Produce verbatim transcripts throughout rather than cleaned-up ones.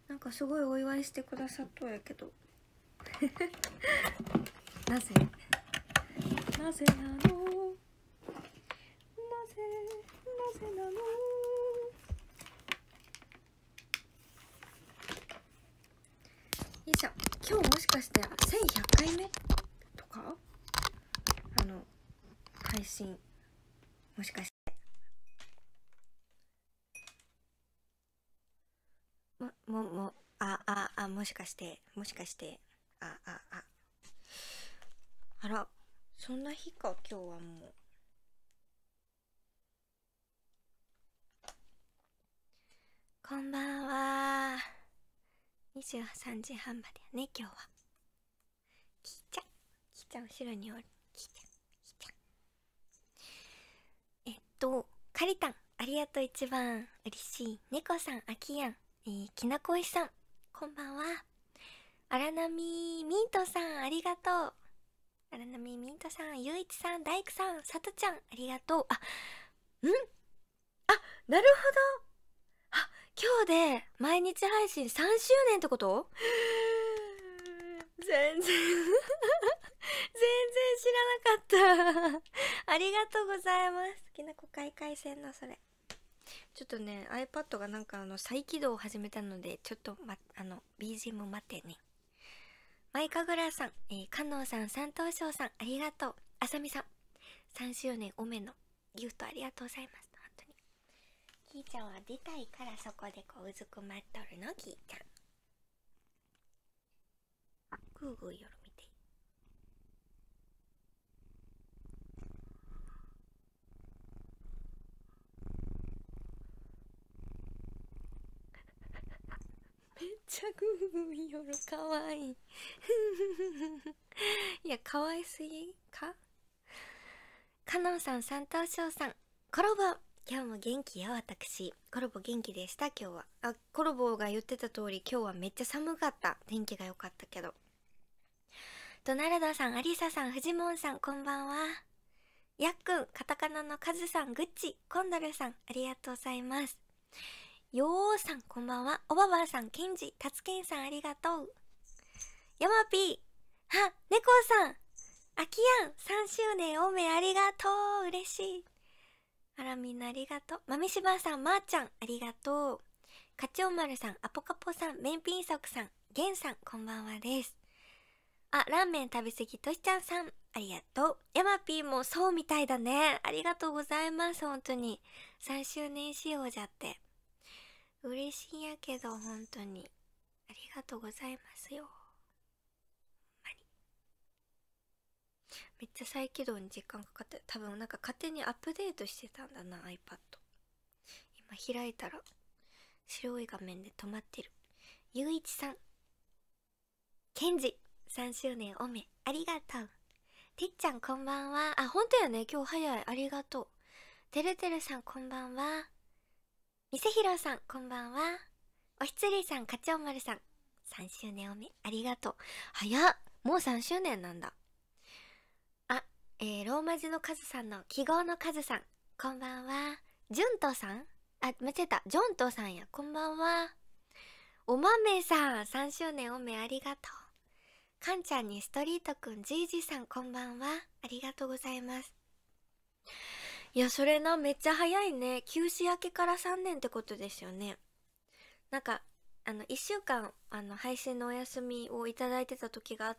なんかすごいお祝いしてくださっとやけどなぜなぜなのなぜなぜなの。いいじゃん。今日もしかしてせんひゃっかいめとかあの配信、もしかしてもももあああもしかしてもしかしてああああら、そんな日か今日は。もうこんばんは。にじゅうさんじはんまでやね今日は。きーちゃんきーちゃん後ろにおる。きーちゃんきーちゃんえっとかりたんありがとう。一番嬉しい猫さん、あきやん、えー、きなこいさんこんばんは。荒波ミントさんありがとう。荒波ミントさん、ゆういちさん、大工さん、さとちゃんありがとう。あ、んあ、なるほど。あ、今日で毎日配信さんしゅうねんってこと？全然全然知らなかったありがとうございます。きなこ開会戦のそれちょっとね iPad がなんかあの再起動を始めたので、ちょっと、ま、あの ビージーエム 待ってね。マイカグラさん、えー、かのうさん、三東翔さんありがとう。あさみさんさんしゅうねんおめのギフトありがとうございます。本当にキーちゃんは出たいからそこでこううずくまっとるの。キーちゃんグーグー夜見てめっちゃグーグー夜かわいいいやかわいすぎか。かのんさん、三東翔さんコロボ今日も元気よ。私コロボ元気でした今日は。あ、コロボが言ってた通り今日はめっちゃ寒かった。天気が良かったけど。ドナルドさん、アリサさん、フジモンさんこんばんは。やっくん、カタカナのカズさん、グッチ、コンドルさんありがとうございます。よーさんこんばんは。おばばさん、ケンジ、タツケンさんありがとう。ヤマピー、あ、猫さん、あきやんさんしゅうねんおめありがとう。嬉しい。あらみんなありがとう。まみしばさん、まー、ちゃんありがとう。かちおまるさん、アポカポさん、めんぴんそくさん、げんさんこんばんはです。あ、ラーメン食べ過ぎとしちゃんさんありがとう。ヤマピーもそうみたいだね。ありがとうございます。本当にさんしゅうねん仕様じゃって嬉しいんやけど、本当にありがとうございますよ。めっちゃ再起動に時間かかって、多分なんか勝手にアップデートしてたんだな iPad。 今開いたら白い画面で止まってる。ゆういちさん、ケンジさんしゅうねんおめありがとう。てっちゃんこんばんは。あ、ほんとやね、今日早い。ありがとう。てるてるさんこんばんは。みせひろさんこんばんは。おひつりさん、かちおまるさんさんしゅうねんおめありがとう。早っ、もうさんしゅうねんなんだ。あ、えー、ローマ字のカズさんの記号のカズさんこんばんは。ジュントさん、あ、間違えた、ジョントさんや、こんばんは。おまめさんさんしゅうねんおめありがとう。かんちゃんにストリートくん、じいじさんこんばんは。ありがとうございます。いや、それな、めっちゃ早いね。休止明けからさんねんってことですよね。なんかあのいっしゅうかんあの配信のお休みをいただいてた時があって、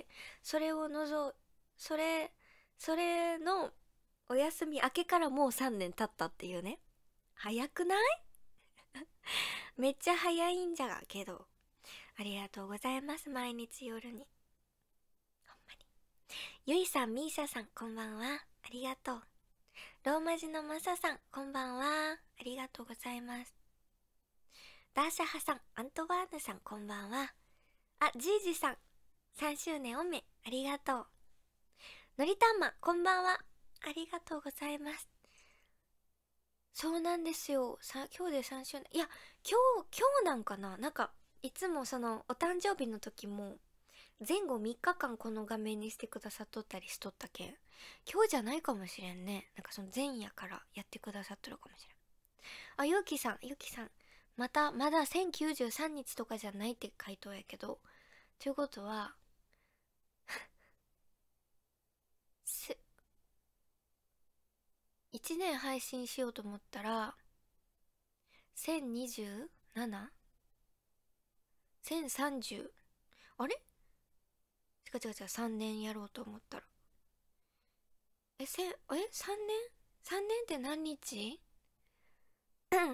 それをのぞそれそれのお休み明けからもうさんねん経ったっていうね。早くないめっちゃ早いんじゃがけど、ありがとうございます。毎日夜にほんまに。ゆいさん、みーしゃさんこんばんは。ありがとう。ローマ字のまささんこんばんは。ありがとうございます。ダーシャハさん、アントワーヌさんこんばんは。あ、ジージさんさんしゅうねんおめありがとう。のりたんまこんばんは。ありがとうございます。そうなんですよ、さ今日でさんしゅうねん。いや、今日今日なんかな。なんかいつもそのお誕生日の時も前後みっかかんこの画面にしてくださっとったりしとったけん、今日じゃないかもしれんね。なんかその前夜からやってくださっとるかもしれん。あ、ゆうきさん、ゆうきさんまたまだせんきゅうじゅうさんにちとかじゃないって回答やけど、ということはせいちねん配信しようと思ったら せんにじゅうなな?せんさんじゅう、あれ違う違う違う、さんねんやろうと思ったら、え、せん、え、さんねん ?さん 年って何日？うん。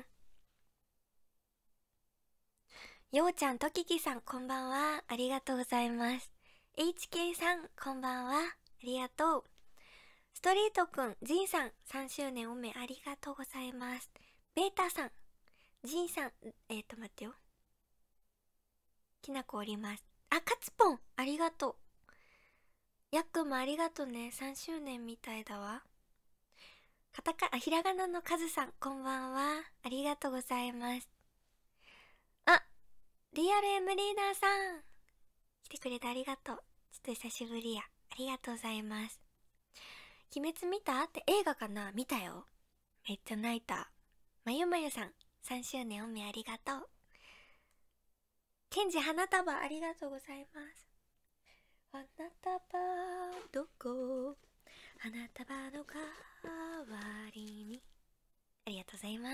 ようちゃん、とききさん、こんばんは。ありがとうございます。エイチケー さん、こんばんは。ありがとう。ストリートくん、ジンさん、さんしゅうねんおめありがとうございます。ベータさん、ジンさん、えーと、待ってよ。きなこおります。あ、カツポン、ありがとう。やっくんもありがとうね。さんしゅうねんみたいだわ。カタカ、あ、ひらがなのカズさん、こんばんは。ありがとうございます。あ、リアル M リーダーさん。来てくれてありがとう。ちょっと久しぶりや。ありがとうございます。鬼滅見たって映画かな？見たよ。めっちゃ泣いた。まゆまゆさん、さんしゅうねんおめありがとう。ケンジ花束ありがとうございます。花束どこ？花束の代わりに。ありがとうございます。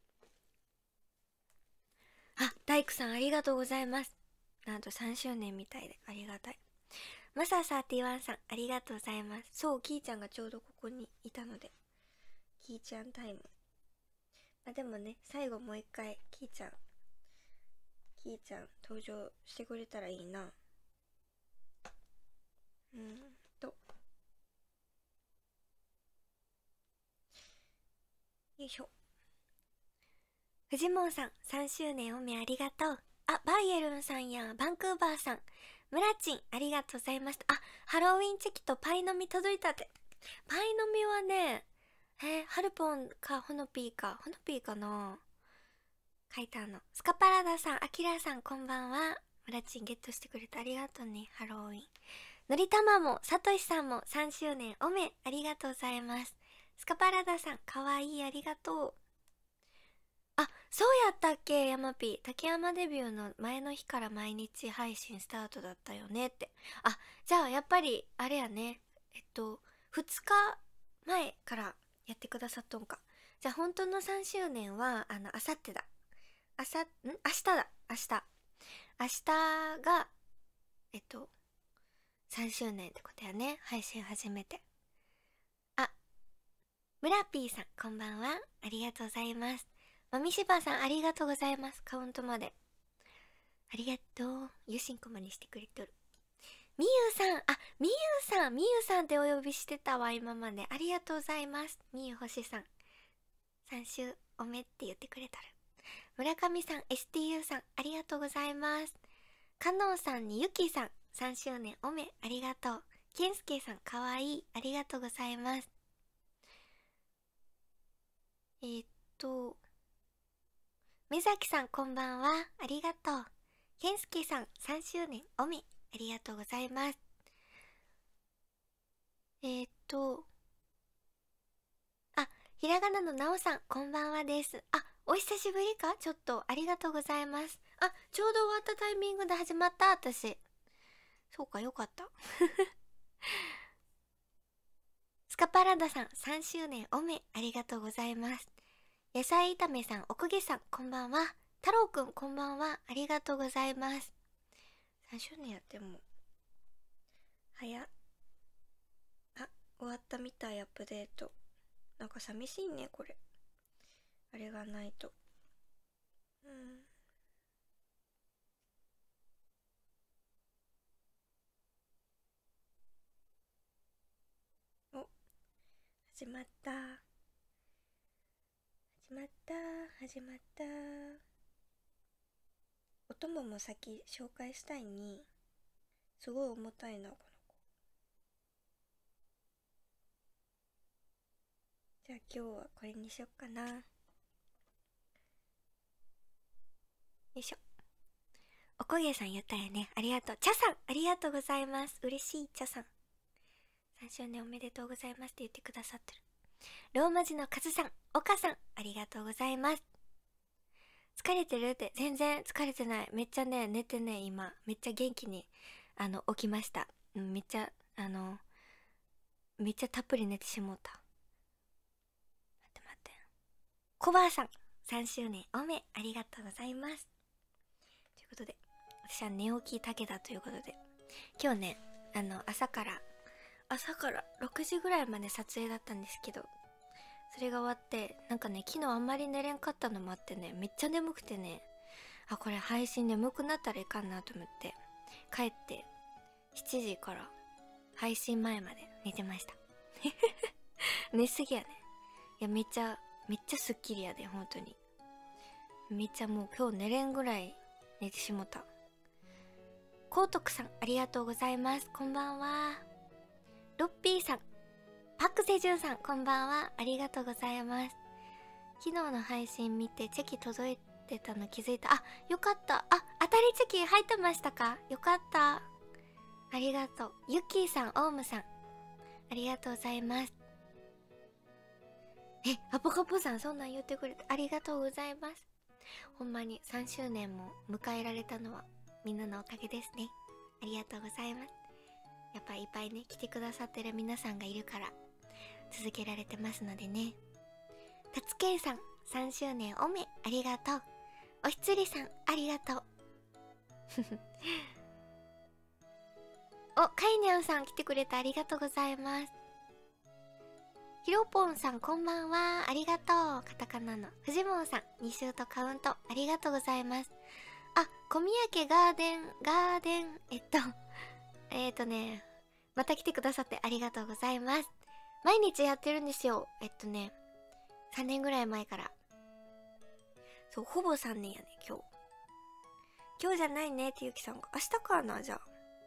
あ、大工さんありがとうございます。なんとさんしゅうねんみたいでありがたい。マササーティワンさんありがとうございます。そう、キーちゃんがちょうどここにいたので、キーちゃんタイム。あ、でもね、最後もう一回キーちゃんキーちゃん登場してくれたらいいな。うーんとよいしょ。フジモンさん、さんしゅうねんおめありがとう。あ、バイエルンさんやバンクーバーさん、ムラチンありがとうございました。あ、ハロウィンチェキとパイの実届いたって。パイの実はね、えー、ハルポンかホノピーか、ホノピーかな、書いたの。スカパラダさん、アキラさんこんばんは。ムラチンゲットしてくれてありがとうね。ハロウィン。のりたまも、さとしさんもさんしゅうねんおめありがとうございます。スカパラダさん、かわいい、ありがとう。あ、そうやったっけ、ヤマピー。竹山デビューの前の日から毎日配信スタートだったよねって。あ、じゃあやっぱり、あれやね。えっと、ふつかまえからやってくださっとんか。じゃあ本当のさんしゅうねんは、あの、あさってだ。あさ、ん明日だ。明日。明日が、えっと、さんしゅうねんってことやね。配信始めて。あ、ムラピーさん、こんばんは。ありがとうございます。まみしばさん、ありがとうございます。カウントまで。ありがとう。ゆしんこまにしてくれとる。みゆさん、あ、みゆさん、みゆさんってお呼びしてたわ、今まで。ありがとうございます。みゆほしさん。さん週おめって言ってくれたる。村上さん、エスティーユー さん、ありがとうございます。かのんさんにゆきさん、さんしゅうねんおめ、ありがとう。けんすけさん、かわいい、ありがとうございます。えー、っと、めざきさん、こんばんは、ありがとう。けんすけさん、さんしゅうねんおめ、ありがとうございます。えー、っと、あ、ひらがなのなおさん、こんばんはです。あ、お久しぶりか？ちょっと、ありがとうございます。あ、ちょうど終わったタイミングで始まった、私。そうか、よかった。スカパラダさん、さんしゅうねんおめ、ありがとうございます。野菜炒めさん、おこげさん、こんばんは。太郎くん、こんばんは。ありがとうございます。さんしゅうねんやっても、早っ。あ、終わったみたい、アップデート。なんか寂しいね、これ。あれがないと。うん。お、始まった。始まった、始まった。お供も先紹介したいに。すごい重たいな、この子。じゃあ今日はこれにしよっかな。よいしょ。おこげさん言ったよね。ありがとう。茶さん、ありがとうございます。嬉しい、茶さん。さんしゅうねんおめでとうございますって言ってくださってる。ローマ字のカズさん、岡さん、ありがとうございます。 疲れてるって。全然疲れてない。めっちゃね、寝てね、今。めっちゃ元気に、あの、起きました。うん、めっちゃ、あの、めっちゃたっぷり寝てしもうた。待って待って。コバーさん、さんしゅうねんおめありがとうございます。ということで、私は寝起きたけだということで、今日ね、あの、朝から、朝からろくじぐらいまで撮影だったんですけど、それが終わって、なんかね、昨日あんまり寝れんかったのもあってね、めっちゃ眠くてね、あ、これ配信眠くなったらいかんなと思って、帰ってしちじから配信前まで寝てました。寝すぎやね。いや、めっちゃ、めっちゃスッキリやで、本当に。めっちゃもう今日寝れんぐらい寝てしもた。コウトクさん、ありがとうございます。こんばんは。ロッピーさん、パクセジュンさん、こんばんは。ありがとうございます。昨日の配信見てチェキ届いてたの気づいた。あ、よかった。あ、当たりチェキ入ってましたか？よかった。ありがとう。ユッキーさん、オウムさん、ありがとうございます。え、アポカポさん、そんなん言ってくれてありがとうございます。ほんまにさんしゅうねんも迎えられたのはみんなのおかげですね。ありがとうございます。やっぱいっぱいね、来てくださってる皆さんがいるから続けられてますのでね。たつけいさん、さんしゅうねんおめありがとう。おひつりさん、ありがとう。お、カイネオンさん来てくれてありがとうございます。ひろぽんさん、こんばんは。ありがとう。カタカナの藤本さん、に週とカウントありがとうございます。あ、小宮家ガーデンガーデンえっとえっとねまた来てくださってありがとうございます。毎日やってるんですよ。えっとねさんねんぐらい前から。そう、ほぼさんねんやね。今日今日じゃないねってゆきさんが。明日かな。じゃあ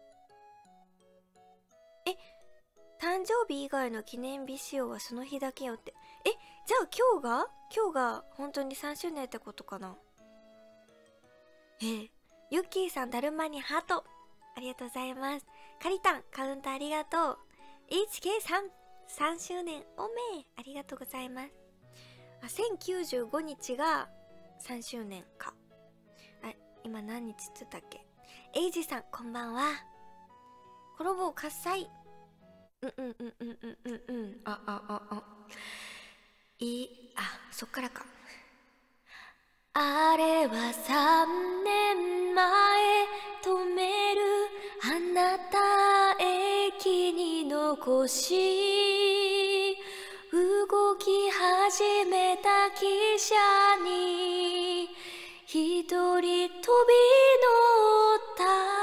え誕生日以外の記念日仕様はその日だけよって。え、じゃあ今日が今日が本当にさんしゅうねんってことかな。えー、ユッキーさん、だるまにハートありがとうございます。カリタン、カウントありがとう。 エイチケーさん、さんしゅうねんおめありがとうございます。あ、せんきゅうじゅうごにちがさんしゅうねんか。あ、今何日っつったっけ。エイジさん、こんばんは。コロボ喝采。うんうんうんうんうんうんうん。ああああいい。あ、そっからか。あれはさんねんまえ止めるあなた駅に残し動き始めた汽車に一人飛び乗った。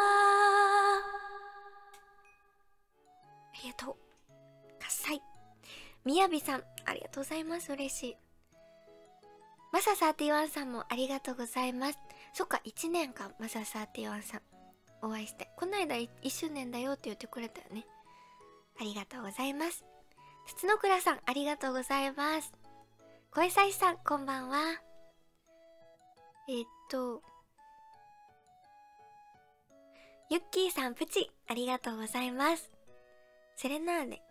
ありがとう。喝采。みやびさん、ありがとうございます。嬉しい。マササーティワンさんもありがとうございます。そっか、いちねんか。マササーティワンさんお会いして、この間いっしゅうねんだよって言ってくれたよね。ありがとうございます。筒の倉さん、ありがとうございます。小江さいさん、こんばんは。えー、っとユッキーさん、プチありがとうございます。セレナーデ。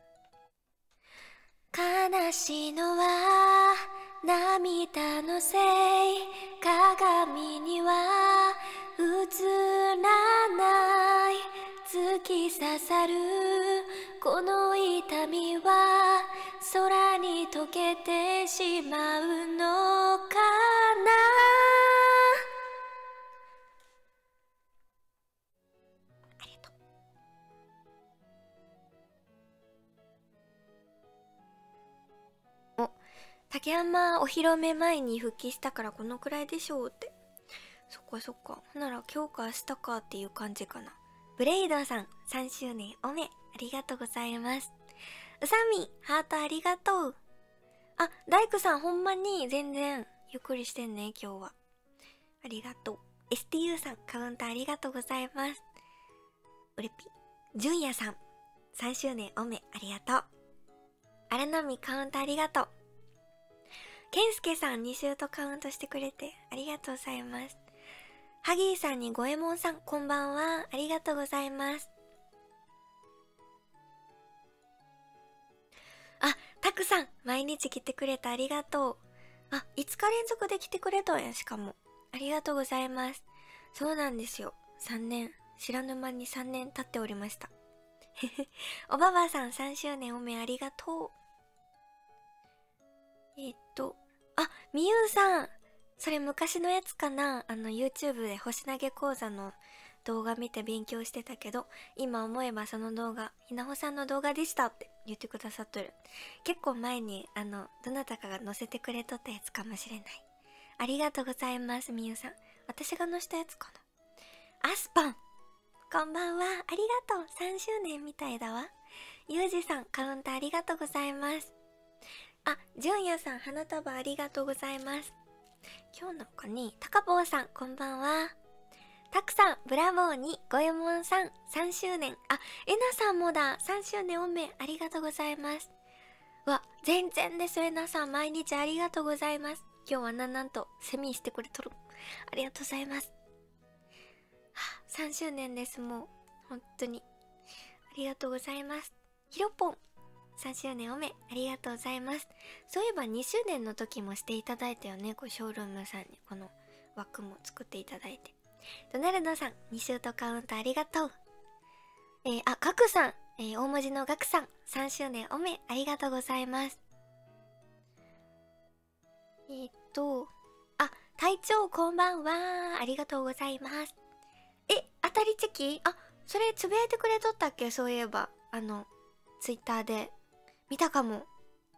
悲しいのは涙のせい、鏡には映らない、突き刺さるこの痛みは空に溶けてしまうのかな。ありがとう。お、竹山お披露目前に復帰したからこのくらいでしょうって。そっかそっか。ほんなら今日か明日かっていう感じかな。ブレイドーさん、さんしゅうねんおめありがとうございます。うさみ、ハートありがとう。あ、大工さん、ほんまに全然ゆっくりしてんね今日は。ありがとう。 エスティーユー さん、カウンターありがとうございます。うれぴ。じゅんやさん、さんしゅうねんおめありがとう。荒波カウントありがとう。けんすけさん、に週とカウントしてくれてありがとうございます。ハギーさんにごえもんさん、こんばんは。ありがとうございます。あ、たくさん、毎日来てくれてありがとう。あ、いつか連続で来てくれたんや、しかも。 ありがとうございます。そうなんですよ。さんねん、知らぬ間にさんねん経っておりました。おばばさんさんしゅうねんおめありがとう。えー、っと、あ、みゆうさん、それ昔のやつかな。あの YouTube で星投げ講座の動画見て勉強してたけど、今思えばその動画、ひなほさんの動画でしたって言ってくださっとる。結構前に、あの、どなたかが載せてくれとったやつかもしれない。ありがとうございます、みゆさん。私が載したやつかな。アスパン、こんばんは。ありがとう。さんしゅうねんみたいだわ。ゆうじさん、カウンターありがとうございます。あ、じゅんやさん、花束ありがとうございます。今日の子に、たかぼうさん、こんばんは。たくさん、ブラボーに、ごえもんさん、さんしゅうねん。あ、えなさんもだ。さんしゅうねんおめ、ありがとうございます。わ、全然です。えなさん、毎日ありがとうございます。今日はなんなんと、セミしてくれとる。ありがとうございます。はあ、さんしゅうねんです、もう。本当に。ありがとうございます。ひろぽん、さんしゅうねんおめ、ありがとうございます。そういえばにしゅうねんの時もしていただいたよね。こうショールームさんにこの枠も作っていただいて。ドナルドさん、にシュートカウントありがとう。えー、あ、ガクさん、えー、大文字のガクさん、さんしゅうねんおめ、ありがとうございます。えー、っと、あ、隊長こんばんは。ありがとうございます。え、当たりチェキ？あ、それつぶやいてくれとったっけ？そういえば、あの、ツイッターで。見たかも。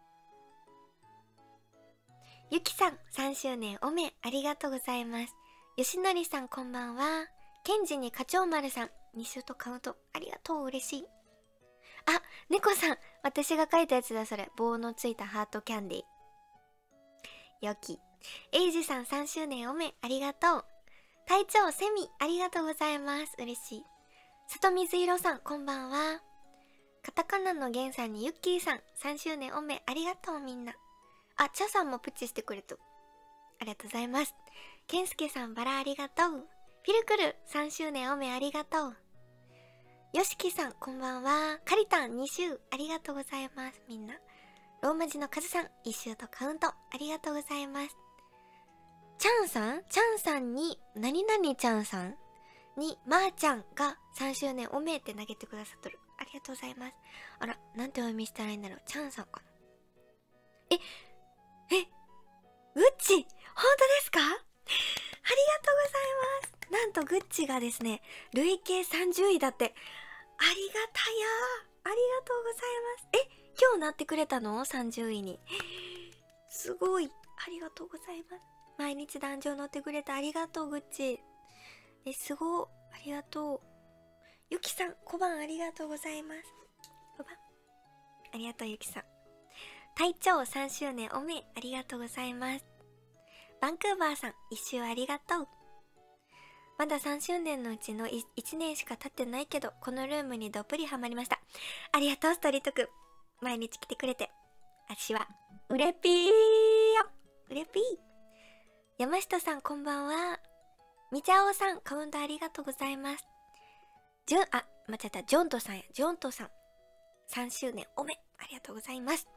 ゆきさん、さんしゅうねんおめ、ありがとうございます。よしのりさん、こんばんは。ケンジに課長丸さん、にシュートカウント、ありがとう、嬉しい。あ、猫さん、私が書いたやつだ、それ。棒のついたハートキャンディー。よき。エイジさん、さんしゅうねんおめ、ありがとう。隊長、セミ、ありがとうございます。嬉しい。里水色さん、こんばんは。カタカナのゲンさんにユッキーさん、さんしゅうねんおめ、ありがとうみんな。あ、チャさんもプチしてくれと。ありがとうございます。ケンスケさん、バラありがとう。ピルクル、さんしゅうねんおめありがとう。ヨシキさん、こんばんは。カリタン、に週、ありがとうございます。みんな。ローマ字のカズさん、いち週とカウント、ありがとうございます。チャンさんチャンさんに、何々ちゃんさんに、まー、あ、ちゃんがさんしゅうねんおめって投げてくださっとる。ありがとうございます。あら、なんてお読みしたらいいんだろう。チャンさんかな。え、え、グッチ本当ですか？ありがとうございます。なんとグッチがですね、累計さんじゅういだって。ありがたやー。ありがとうございます。え、今日なってくれたの ?さんじゅう 位に。すごい。ありがとうございます。毎日壇上乗ってくれてありがとう、グッチ。え、すごい。ありがとう。ゆきさん、小判ありがとうございます。小判。ありがとう、ゆきさん。隊長さんしゅうねんおめ、ありがとうございます。バンクーバーさん、一周ありがとう。まださんしゅうねんのうちのいちねんしか経ってないけど、このルームにどっぷりハマりました。ありがとう、ストリートくん。毎日来てくれて。あしは、うれぴーよ。うれぴー。山下さん、こんばんは。みちゃおさん、カウントありがとうございます。じゅん、あ、間違えた。ジョントさんや。ジョントさん。さんしゅうねんおめ、ありがとうございます。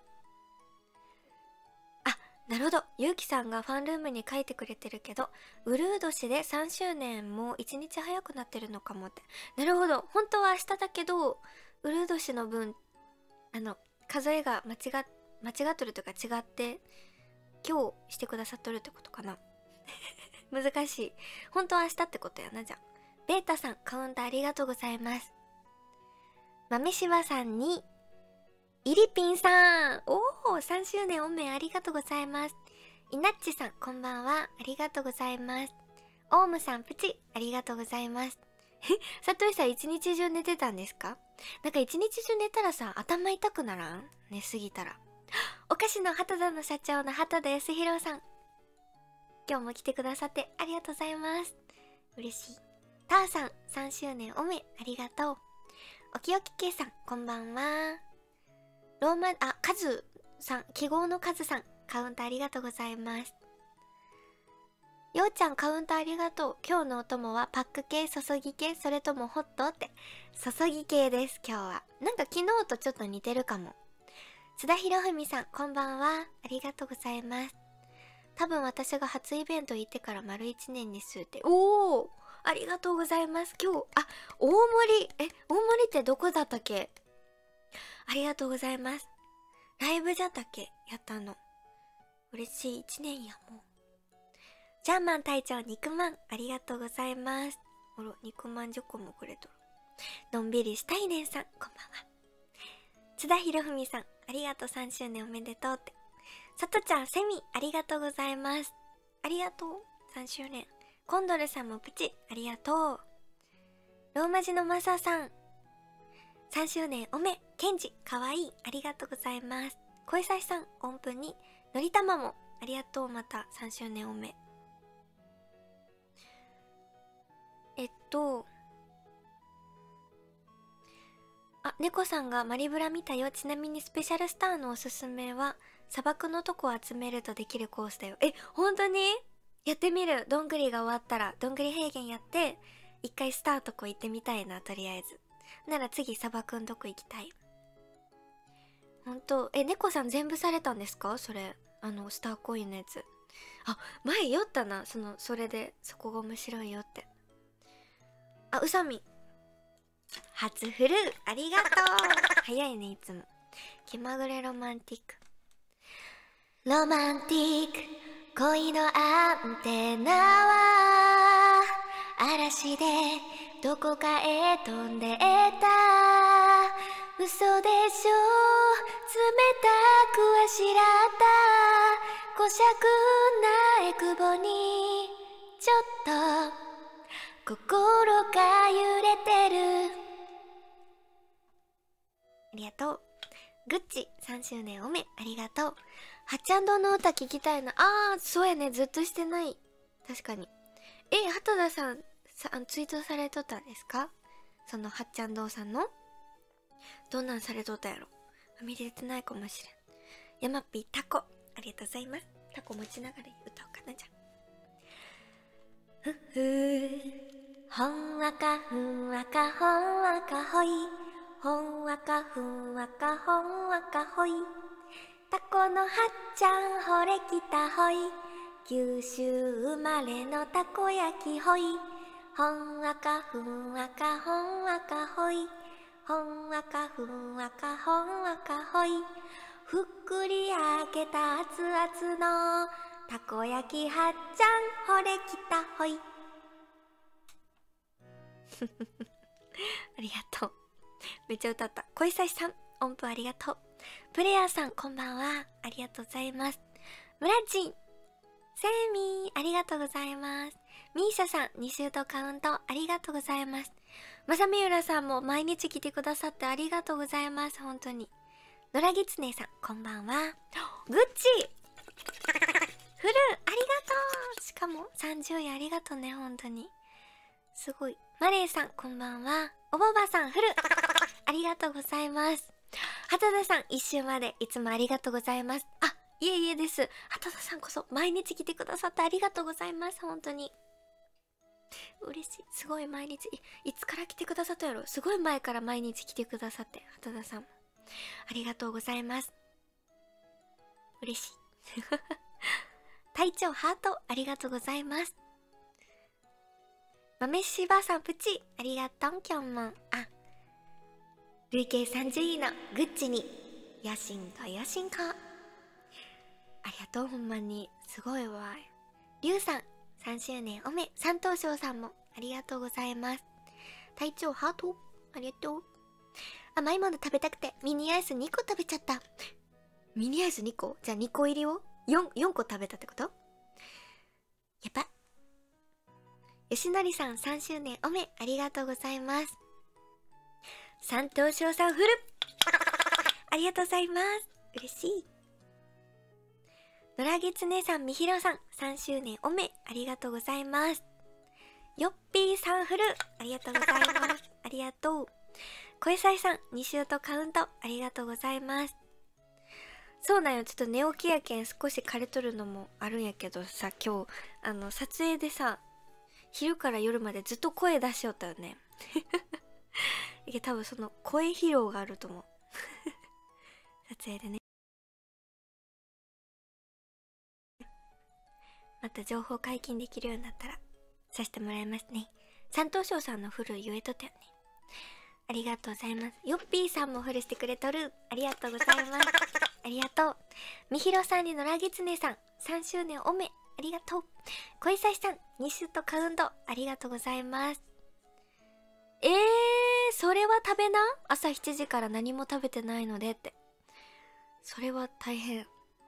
あ、なるほど。ゆうきさんがファンルームに書いてくれてるけど、ウルー年でさんしゅうねんもいちにち早くなってるのかもって。なるほど。本当は明日だけど、ウルー年の分、あの、数えが間違っ、間違っとるというか違って、今日してくださっとるってことかな。難しい。本当は明日ってことやな、じゃあ。ベータさん、カウントありがとうございます。豆しばさんに、イリピンさん、おー、さんしゅうねんおめありがとうございます。イナッチさん、こんばんは、ありがとうございます。オウムさん、プチ、ありがとうございます。え、さとしさん一日中寝てたんですか？なんか一日中寝たらさ、頭痛くならん？寝すぎたら。お菓子の畑田の社長の畑田康弘さん、今日も来てくださってありがとうございます。嬉しい。ターさん、さんしゅうねんおめありがとう。おきおきけいさん、こんばんは。ローマ、あ、カズさん、記号のカズさん、カウントありがとうございます。ようちゃん、カウントありがとう。今日のお供はパック系、注ぎ系、それともホットって。注ぎ系です、今日は。なんか昨日とちょっと似てるかも。津田ひろふみさん、こんばんは。ありがとうございます。 多分私が初イベント行ってから丸いちねんにすって。おお、ありがとうございます。今日、あ、大森、え、大森ってどこだったっけ？ありがとうございます。ライブじゃったっけ？やったの。嬉しい、いちねんや、もう。ジャーマン隊長、肉まん、ありがとうございます。おろ、肉まんじょこもくれとる。のんびりしたいねんさん、こんばんは。津田ひろふみさん、ありがとう、さんしゅうねんおめでとうって。さとちゃん、セミ、ありがとうございます。ありがとう、さんしゅうねん。コンドルさんもプチ、ありがとう。ローマ字のマサさん、さんしゅうねんおめ、ケンジ、かわいい、ありがとうございます。小さしさん、音符に、のりたまも、ありがとう、またさんしゅうねんおめ。えっと、あ、猫さんがマリブラ見たよ。ちなみにスペシャルスターのおすすめは、砂漠のとこを集めるとできるコースだよ。え、ほんとに？やってみる。どんぐりが終わったら、どんぐり平原やって、一回スターとこ行ってみたいな、とりあえず。なら次砂漠のとこ行きたい。ほんと、え、猫さん全部されたんですか？それ。あの、スターコインのやつ。あ、前酔ったな。その、それで、そこが面白いよって。あ、うさみ。初フルありがとう早いね、いつも。気まぐれロマンティック。ロマンティック、恋のアンテナは嵐でどこかへ飛んでた。嘘でしょ、冷たくあしらった小尺なえくぼにちょっと心が揺れてる。ありがとう。グッチさんしゅうねんおめ、ありがとう。はっちゃん堂の歌聞きたいな。あー、そうやね、ずっとしてない。確かに。え、畑田さん、さツイートされとったんですか？そのはっちゃん堂さんのどんなんされとったやろ。見れてないかもしれん。ヤマピータコ、ありがとうございます。タコ持ちながら歌おうかな、じゃふっふー、ほんわかふんわかほんわかほい、ほんわかふんわかほんわかほい、タコのはっちゃんほれきたほい、九州生まれのたこ焼きほい、ほんわかふんわかほんわかほい、ほんわかふんわかほんわかほい、ふっくり焼けた熱々のたこ焼きはっちゃんほれきたほいありがとう。めっちゃ歌った。小久さん、音符ありがとう。プレイヤーさん、こんばんは。ありがとうございます。ムラジン、セミー、ありがとうございます。ミーシャさん、に周とカウント、ありがとうございます。まさみうらさんも毎日来てくださってありがとうございます。本当に。野良ぎつねさん、こんばんは。グッチフル、ありがとう。しかも、さんじゅうえんありがとうね、本当に。すごい。マレーさん、こんばんは。おばばさん、フルありがとうございます。畑田さん、一周までいつもありがとうございます。あ、いえいえです。畑田さんこそ毎日来てくださってありがとうございます。本当に。嬉しい。すごい毎日。い, いつから来てくださったやろ。すごい前から毎日来てくださって。畑田さんも。ありがとうございます。嬉しい。隊長ハート、ありがとうございます。豆しばさんプチ、ありがとう、今日も。あ、累計さんじゅういのグッチに、野心か野心か。ありがとう、ほんまに。すごいわ。りゅうさん、さんしゅうねんおめ。三等賞さんも、ありがとうございます。隊長ハート、ありがとう。甘いもの食べたくて、ミニアイスにこ食べちゃった。ミニアイスにこ？じゃあにこ入りを 4, 4個食べたってこと？やば。よしのりさんさんしゅうねんおめ、ありがとうございます。三等賞さんフルありがとうございます。嬉しい。野良ぎつねさん、みひろさんさんしゅうねんおめ、ありがとうございます。よっぴーさんフルありがとうございますありがとう。小さいさんに周とカウント、ありがとうございます。そうなんよ、ちょっと寝起きやけん少し枯れとるのもあるんやけどさ、今日あの撮影でさ、昼から夜までずっと声出しよったよねいや多分その声疲労があると思う撮影でね。 また情報解禁できるようになったらさせてもらいますね。三東省さんのフル言えとったよね。ありがとうございます。ヨッピーさんもフルしてくれとる。ありがとうございます。ありがとう。みひろさんに野良ぎつねさんさんしゅうねんおめありがとう。小さしさんに週とカウントありがとうございます。えー、それは食べな。朝しちじから何も食べてないのでって。それは大変。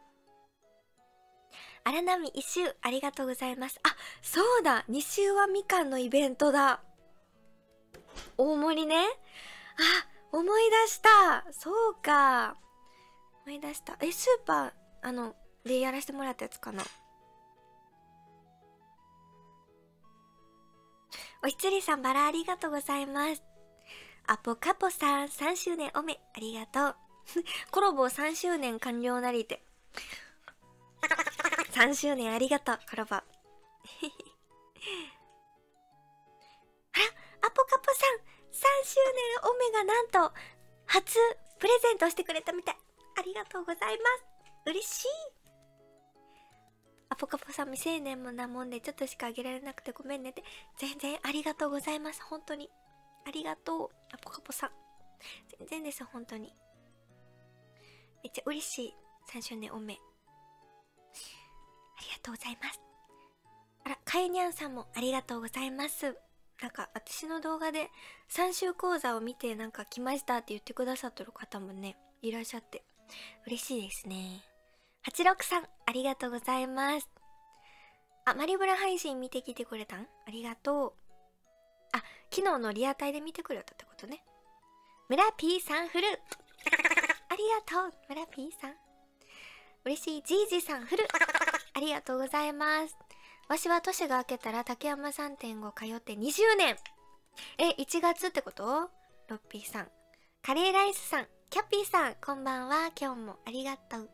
荒波一周ありがとうございます。あ、そうだ、に週はみかんのイベントだ。大盛りね。あ、思い出した。そうか、思い出した。え、スーパーあのでやらせてもらったやつかな。おひつりさんバラありがとうございます。アポカポさんさんしゅうねんおめありがとう。コラボさんしゅうねん完了なりて。さんしゅうねんありがとうコラボ。あら、アポカポさんさんしゅうねんおめがなんと初プレゼントしてくれたみたい。ありがとうございます。嬉しい。アポカポさん未成年もなもんでちょっとしかあげられなくてごめんねって。全然ありがとうございます。本当にありがとうアポカポさん。全然です、本当にめっちゃ嬉しい。さんしゅうねんおめありがとうございます。あら、かえにゃんさんもありがとうございます。なんか私の動画でさん週講座を見てなんか来ましたって言ってくださってる方もねいらっしゃって嬉しいですね。はちろくさんありがとうございます。あ、マリブラ配信見てきてくれたんありがとう。あ、昨日のリアタイで見てくれたってことね。ムラピーさんフルありがとう。ムラピーさん嬉しい。ジージさんフルありがとうございます。わしは年が明けたら竹山 さんてんご 通ってにじゅうねん。え、いちがつってこと？ロッピーさん、カレーライスさん、キャッピーさんこんばんは。今日もありがとう。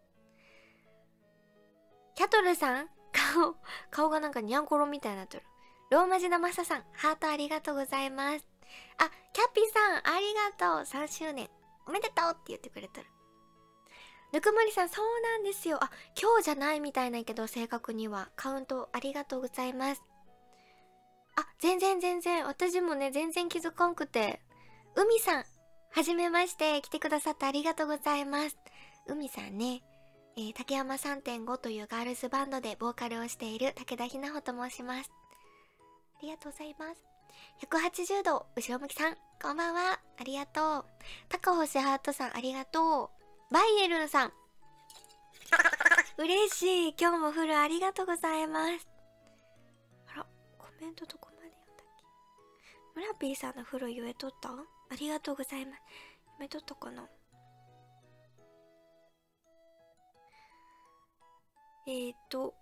キャトルさん顔顔がなんかニャンコロみたいになってる。ローマ字のマサさんハートありがとうございます。あ、キャッピーさんありがとう。さんしゅうねんおめでとうって言ってくれてる。ぬくもりさんそうなんですよ。あ、今日じゃないみたいなんけど正確にはカウントありがとうございます。あ、全然全然私もね全然気づかんくて。海さんはじめまして、来てくださってありがとうございます。海さんね、えー、竹山 さんてんご というガールズバンドでボーカルをしている武田ひなほと申します。ありがとうございます。ひゃくはちじゅうど後ろ向きさんこんばんは。ありがとう。高星ハートさんありがとう。バイエルンさん嬉しい。今日もフルありがとうございます。あら、コメントどこまで読んだっけ。ムラピーさんのフル言えとった？ありがとうございます。読めとったかな。えーと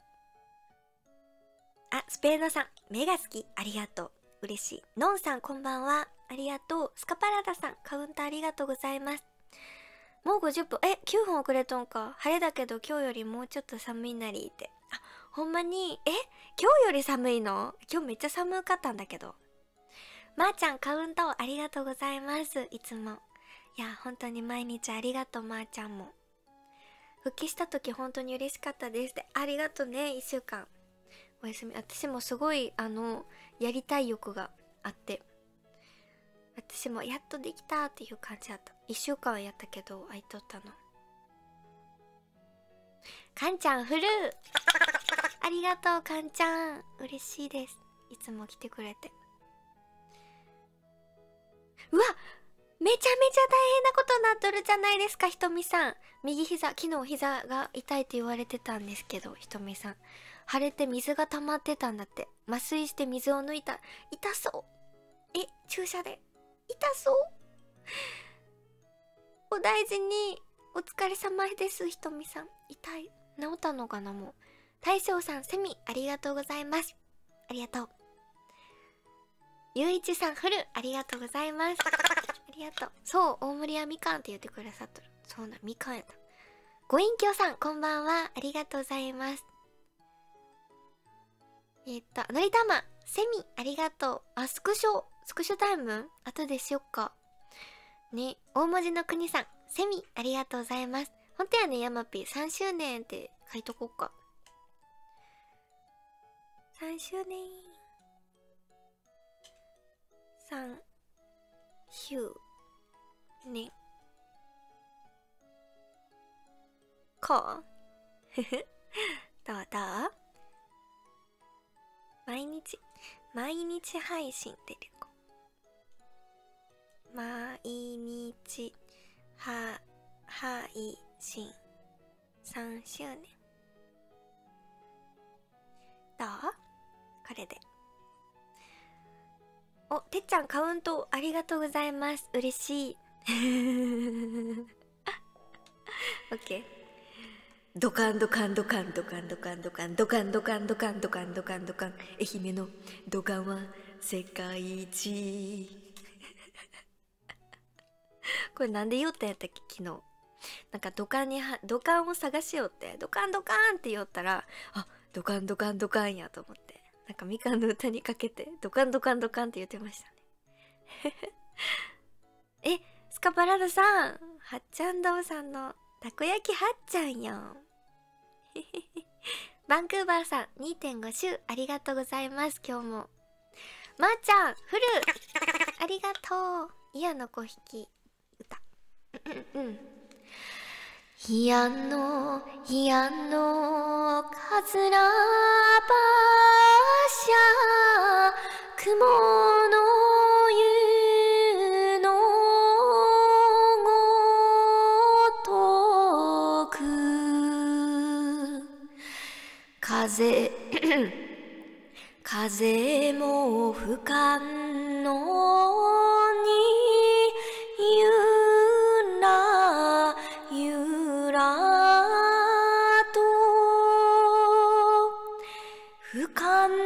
あ、スペードさん目が好きありがとう。嬉しい。ノンさんこんばんは。ありがとう。スカパラダさんカウントありがとうございます。もうごじゅっぷん。え、きゅうふん遅れとんか。晴れだけど今日よりもうちょっと寒いなりって。あ、ほんまに。え、今日より寒いの？今日めっちゃ寒かったんだけど。まー、あ、ちゃんカウントありがとうございます。いつも。いや、本当に毎日ありがとう。まー、あ、ちゃんも。復帰した時本当に嬉しかったですって。ありがとうね。いっしゅうかん。おやすみ。私もすごい、あの、やりたい欲があって。私もやっとできたっていう感じだった。いっしゅうかんはやったけど空いとったの。かんちゃんフルーありがとう。かんちゃん嬉しいです。いつも来てくれて。うわ、めちゃめちゃ大変なことになっとるじゃないですか。ひとみさん右膝、昨日膝が痛いって言われてたんですけど、ひとみさん腫れて水が溜まってたんだって。麻酔して水を抜いた。痛そう。え、注射で痛そう。お大事に。お疲れ様です。ひとみさん痛い。治ったのかな。もう。大将さんセミありがとうございます。ありがとう。ゆういちさんフルありがとうございます。ありがとう。そう、大森はみかんって言ってくださってる。そうな、みかんやった。ご隠居さんこんばんは。ありがとうございます。えー、っとのりたまセミありがとう。あ、スクショスクショタイム後でしよっかね。大文字の国さんセミありがとうございます。ほんとやね、ヤマピーさんしゅうねんって書いとこうか。 さんしゅうねんさんしゅうねんこうふふどうどう毎日毎日配信ってる子毎日は配信さんしゅうねんどうこれでおてっちゃんカウントありがとうございます嬉しいオッケードカンドカンドカンドカンドカンドカンドカンドカンドカンドカンドカンドカン愛媛のドカンは世界一これなんで言おったんやったっけ昨日なんかドカンにはドカンを探しようってドカンドカンって言おったらあドカンドカンドカンやと思ってなんかみかんの歌にかけてドカンドカンドカンって言ってましたねえスカパラダさんはっちゃんどうさんのたこ焼きはっちゃんよバンクーバーさん にてんご 週ありがとうございます今日もまー、ちゃんフルありがとうイヤの子引き歌うんうんヒヤのヒヤのかずらばしゃ雲の湯のごとく風風も吹かんのにゆらゆらと吹かんの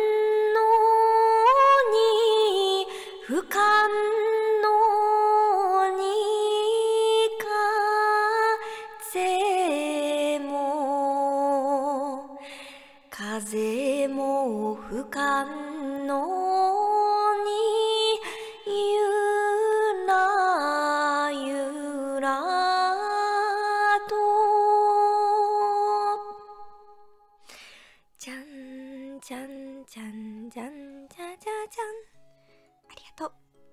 に吹かんのに風も風も吹かんのにゆらゆらとじゃんじゃんじゃんじゃんじゃじゃじゃんありがとう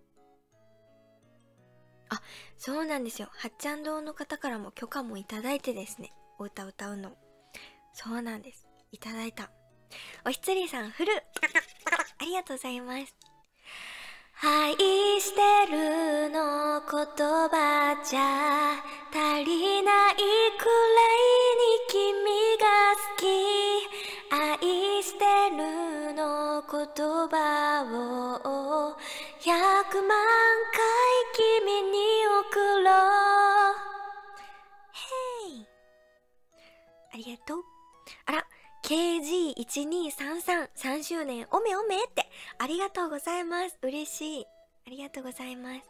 あそうなんですよはっちゃん堂の方からも許可もいただいてですねお歌歌うのそうなんですいただいたおひつりさんフルありがとうございます愛してるの言葉じゃ足りないくらいに君が好き愛してるの言葉をひゃくまんかい君に送ろうヘイありがとうあらケージーいちにさんさん さんしゅうねんおめおめってありがとうございます嬉しいありがとうございます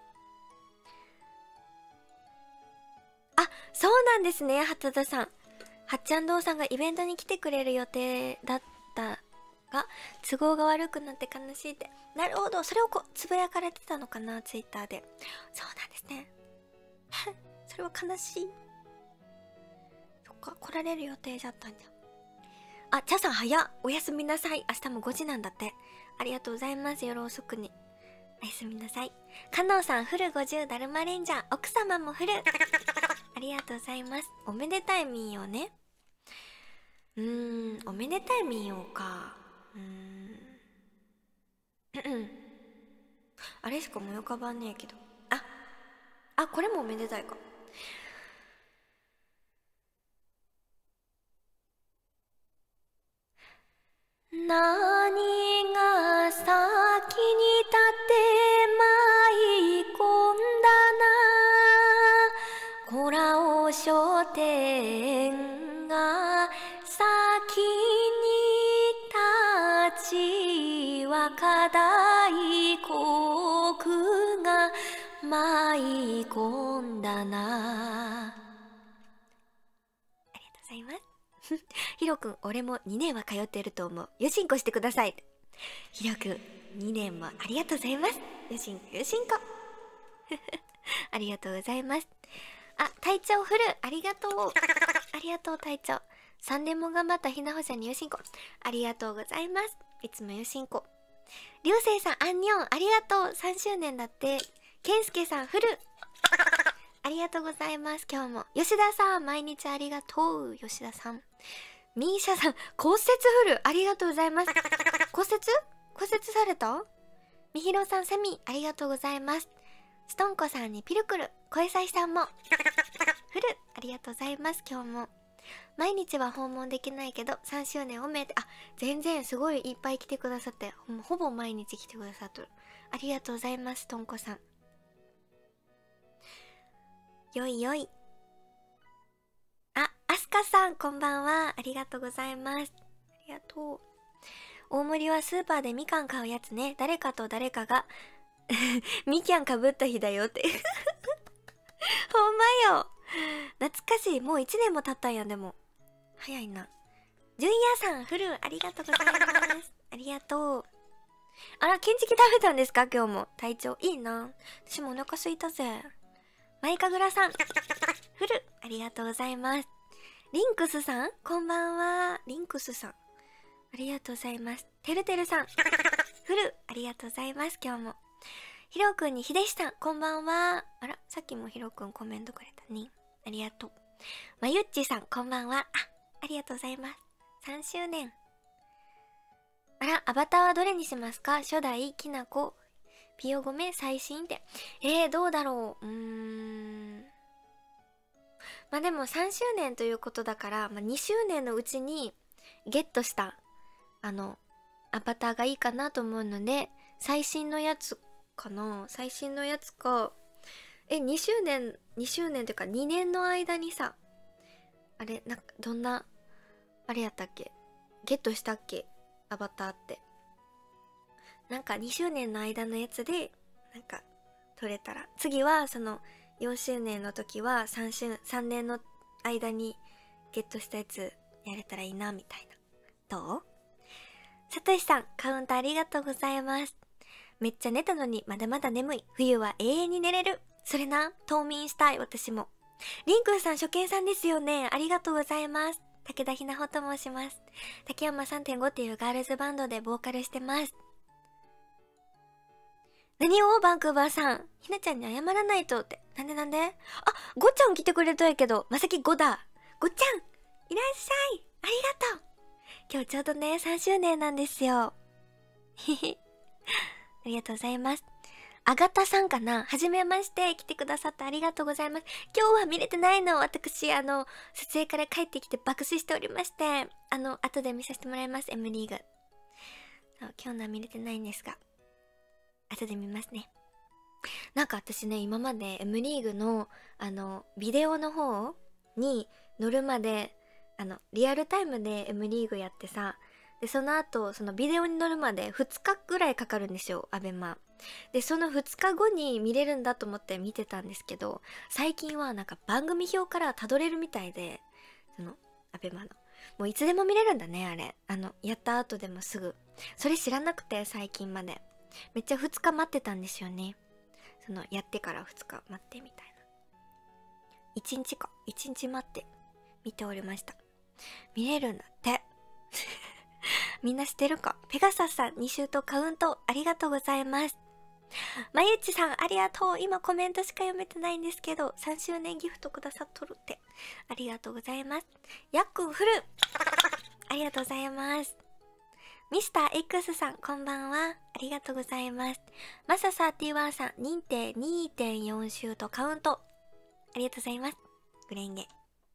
あそうなんですね畑田さんはっちゃんどうさんがイベントに来てくれる予定だったが都合が悪くなって悲しいってなるほどそれをこうつぶやかれてたのかなツイッターでそうなんですねそれは悲しいそっか来られる予定だったんだあ、チャさん早っおやすみなさい明日もごじなんだってありがとうございます夜遅くにおやすみなさいかのんさんフルごじゅうだるまレンジャー奥様もフルありがとうございますおめでたい民謡ねうーんおめでたい民謡かうーんうんあれしかもよかばんねえけどああこれもおめでたいか何が先に立って舞い込んだなコラオ商店が先に立ち若大国が舞い込んだなありがとうございますひろくん、俺もにねんは通ってると思う。よしんこしてください。ひろくん、にねんもありがとうございます。よしんこ、よしんこ。ありがとうございます。あ、隊長フル、ありがとう。ありがとう、隊長。 さんねんも頑張ったひなほちゃんによしんこ、ありがとうございます。いつもよしんこ。りょうせいさん、あんにょん、ありがとう。さんしゅうねんだって。けんすけさん、フル。ありがとうございます。今日も。吉田さん、毎日ありがとう。吉田さん。ミーシャさん、骨折フル。ありがとうございます。骨折骨折された？みひろさん、セミ、ありがとうございます。ストンコさんにピルクル。小さいさんも。フル。ありがとうございます。今日も。毎日は訪問できないけどさんしゅうねんおめで、あ、全然すごいいっぱい来てくださって、ほ, ほぼ毎日来てくださっとる。ありがとうございます。とんこさん。よいよい。あ、アスカさん、こんばんは。ありがとうございます。ありがとう。大森はスーパーでみかん買うやつね。誰かと誰かがみきゃんかぶった日だよってほんまよ。懐かしい。もういちねんも経ったんや。でも早いな。じゅんやさん、フルありがとうございますありがとう。あら、金チキ食べたんですか今日も。体調いいな。私もお腹すいたぜ。マイカグラさん、フルありがとうございます。リンクスさん、こんばんは。リンクスさん、ありがとうございます。てるてるさん、フルありがとうございます。今日も。ひろうくんにひでしさん、こんばんは。あら、さっきもひろうくんコメントくれたね。ありがとう。まゆっちさん、こんばんは。あ、ありがとうございます。さんしゅうねん。あら、アバターはどれにしますか？初代、きなこ、ピヨゴメ、最新って。えー、どうだろう。うーん。まあでもさんしゅうねんということだから、まあ、にしゅうねんのうちにゲットした、あの、アバターがいいかなと思うので、最新のやつかな。最新のやつか。え、にしゅうねん、にしゅうねんっていうかにねんの間にさ、あれ、なんか、どんな、あれやったっけ？ゲットしたっけ？アバターって。なんかにしゅうねんの間のやつで、なんか、取れたら。次は、その、よんしゅうねんの時は3週、さんねんの間にゲットしたやつやれたらいいな、みたいな。どう？さとしさん、カウントありがとうございます。めっちゃ寝たのにまだまだ眠い。冬は永遠に寝れる。それな、冬眠したい、私も。リンクンさん、初見さんですよね。ありがとうございます。武田ひなほと申します。竹山 さんてんご っていうガールズバンドでボーカルしてます。何をバンクーバーさん。ひなちゃんに謝らないとって。なんでなんで？あ、ごっちゃん来てくれとやけど、まさきごだ。ごっちゃん、いらっしゃい。ありがとう。今日ちょうどね、さんしゅうねんなんですよ。ひひ。ありがとうございます。あがたさんかな？はじめまして。来てくださってありがとうございます。今日は見れてないの。私、あの、撮影から帰ってきて爆睡しておりまして、あの、後で見させてもらいます。M リーグ。今日のは見れてないんですが、後で見ますね。なんか私ね、今まで M リーグの、あの、ビデオの方に乗るまで、あの、リアルタイムで M リーグやってさ、で、その後、そのビデオに乗るまでふつかぐらいかかるんですよ、アベマ。で、そのふつかごに見れるんだと思って見てたんですけど、最近はなんか番組表からたどれるみたいで、その、アベマの。もういつでも見れるんだね、あれ。あの、やった後でもすぐ。それ知らなくて、最近まで。めっちゃふつか待ってたんですよね。その、やってからふつか待ってみたいな。いちにちか。いちにち待って、見ておりました。見れるんだって。みんな知ってるか？ペガサスさん、に週とカウントありがとうございます。まゆっちさん、ありがとう。今コメントしか読めてないんですけど、さんしゅうねんギフトくださっとるって。ありがとうございます。やっくんフルありがとうございます。ミスター X さん、こんばんは。ありがとうございます。マササーティワンさん、認定 にてんよん 週とカウント。ありがとうございます。グレンゲ。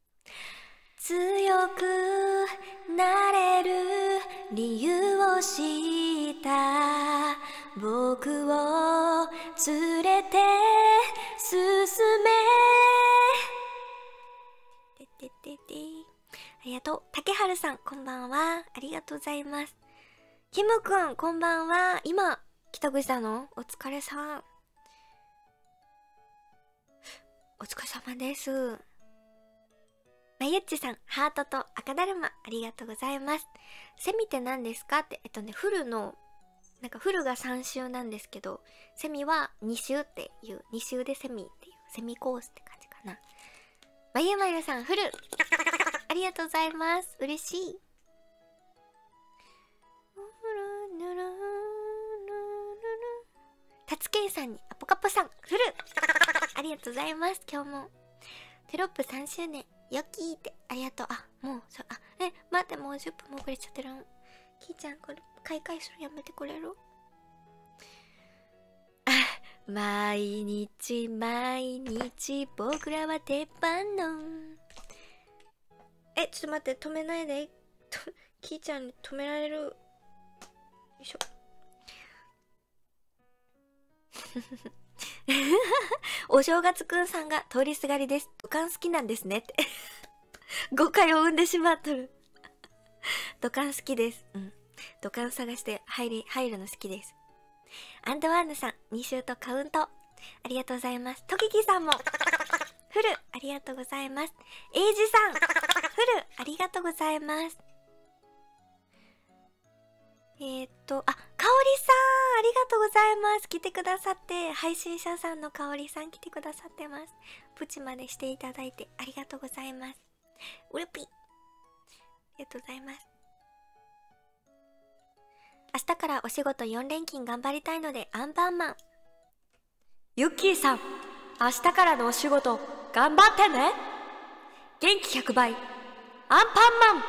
強くなれる理由を知った僕を連れて進め。てててて。ありがとう。竹春さん、こんばんは。ありがとうございます。キムくん、こんばんは。今、帰宅したの？お疲れさん。お疲れ様です。まゆっちさん、ハートと赤だるま、ありがとうございます。セミって何ですかって、えっとね、フルの、なんかフルがさん週なんですけど、セミはに週っていう、に週でセミっていう、セミコースって感じかな。まゆまゆさん、フルありがとうございます。嬉しい。たつけいさんにアポカポさんフルありがとうございます。今日もテロップさんしゅうねんよきーってありがとう。あ、もうそあえ待って、もうじゅっぷんも遅れちゃってる。キーちゃんこれ開会するやめてくれる？あ、毎日毎日僕らは鉄板のえちょっと待って、止めないでキーちゃんに止められる。よいしょお正月くんさんが通りすがりです。土管好きなんですねって誤解を生んでしまっとる土管好きです。うん、土管探して入り入るの好きです。アンドワーヌさんに週とカウントありがとうございます。トキキさんもフルありがとうございます。エイジさんフルありがとうございます。えー、っとあ、かおりさんありがとうございます。来てくださって、配信者さんのかおりさん来てくださってます。プチまでしていただいてありがとうございます。うれぴありがとうございます。明日からお仕事よん連勤頑張りたいのでアンパンマン。ユッキーさん明日からのお仕事頑張ってね。元気ひゃくばいアンパンマン頑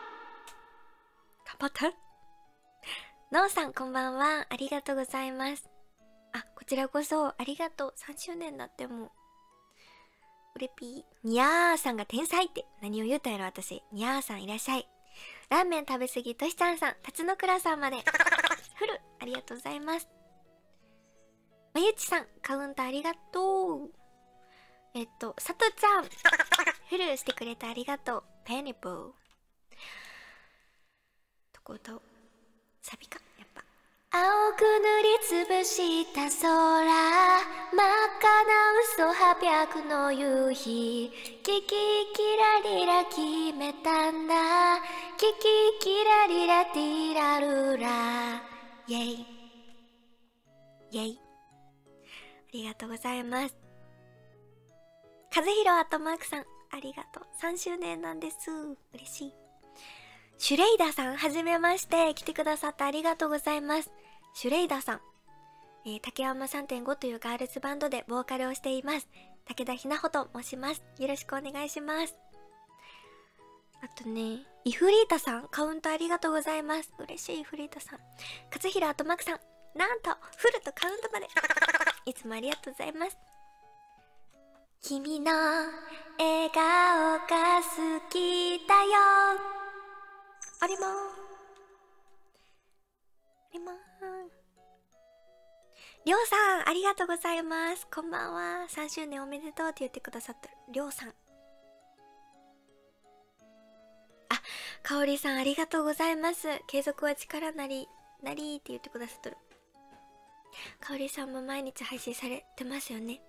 張って。のうさんこんばんは、ありがとうございます。あ、こちらこそありがとう。さんしゅうねんだってもううれぴー。にゃーさんが天才って何を言うたやろ私。にゃーさんいらっしゃい。ラーメン食べ過ぎとしちゃんさん、辰野倉さんまでフルありがとうございます。まゆちさんカウントありがとう。えっとさとちゃんフルしてくれてありがとう。ペニプーとことサビかやっぱ青く塗りつぶした空、真っ赤な嘘はっぴゃくの夕日、キキキラリラ決めたんだ、キキキラリラティラルライェイイェイありがとうございます。和弘アットマークさんありがとう。さんしゅうねんなんです。嬉しい。シュレイダーさんはじめまして、来てくださってありがとうございます。シュレイダーさん、えー、竹山 さんてんご というガールズバンドでボーカルをしています武田ひなほと申します。よろしくお願いします。あとね、イフリータさんカウントありがとうございます。嬉しい。イフリータさん、勝平アトマクさんなんとフルとカウントまでいつもありがとうございます。君の笑顔が好きだよありまーありまーりょうさんありがとうございます。こんばんは。さんしゅうねんおめでとうって言ってくださってるりょうさん。あ、かおりさんありがとうございます。継続は力なりなりって言ってくださってる。かおりさんも毎日配信されてますよね。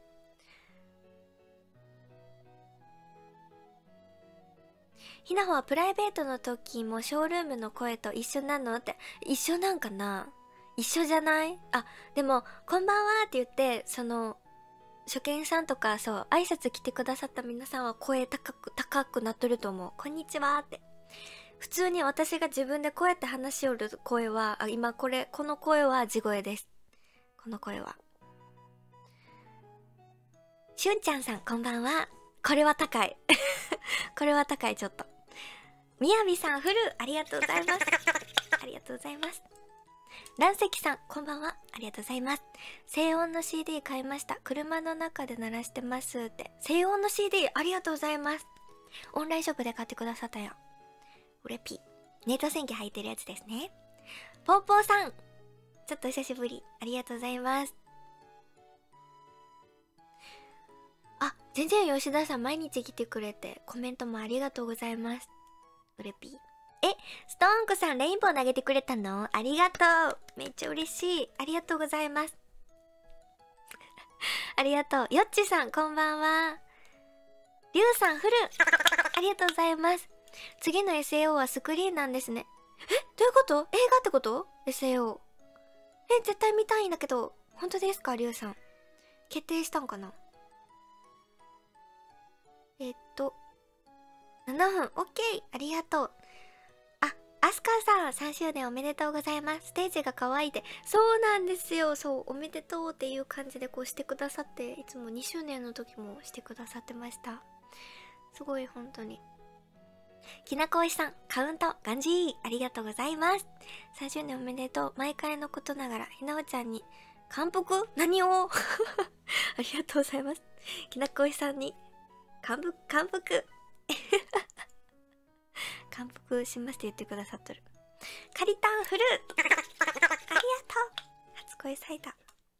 ひなほはプライベートの時もショールームの声と一緒なのって。一緒なんかな。一緒じゃない？あ、でもこんばんはって言ってその初見さんとかそう挨拶来てくださった皆さんは声高く高くなっとると思う。こんにちはって。普通に私が自分でこうやって話しよる声は、あ、今これこの声は地声です。この声は。しゅんちゃんさんこんばんは。これは高いこれは高い。ちょっとみやびさんフルありがとうございますありがとうございます。蘭石さんこんばんは、ありがとうございます。静音の シーディー 買いました。車の中で鳴らしてますって。静音の シーディー ありがとうございます。オンラインショップで買ってくださったよ。うれぴネット戦記入ってるやつですね。ぽーぽーさんちょっと久しぶり、ありがとうございます。あ、全然吉田さん毎日来てくれてコメントもありがとうございます。うれぴえ、ストーンコさんレインボー投げてくれたの？ありがとう。めっちゃ嬉しい。ありがとうございますありがとう。よっちさんこんばんは。りゅうさんフルありがとうございます。次の エスエーオー はスクリーンなんですね。え、どういうこと？映画ってこと？ エスエーオー え、絶対見たいんだけど。本当ですか？りゅうさん決定したんかな。えっとななふん、オッケー、ありがとう。あ、アスカさん、さんしゅうねんおめでとうございます。ステージが可愛いで。そうなんですよ。そう、おめでとうっていう感じでこうしてくださって、いつもにしゅうねんの時もしてくださってました。すごい、本当に。きなこおいしさん、カウント、ガンジー、ありがとうございます。さんしゅうねんおめでとう。毎回のことながら、ひなおちゃんに、感服何をありがとうございます。きなこおいしさんに、感服、感服。感服しますって言ってくださっとる。カリタンフルありがとう。初恋咲いた。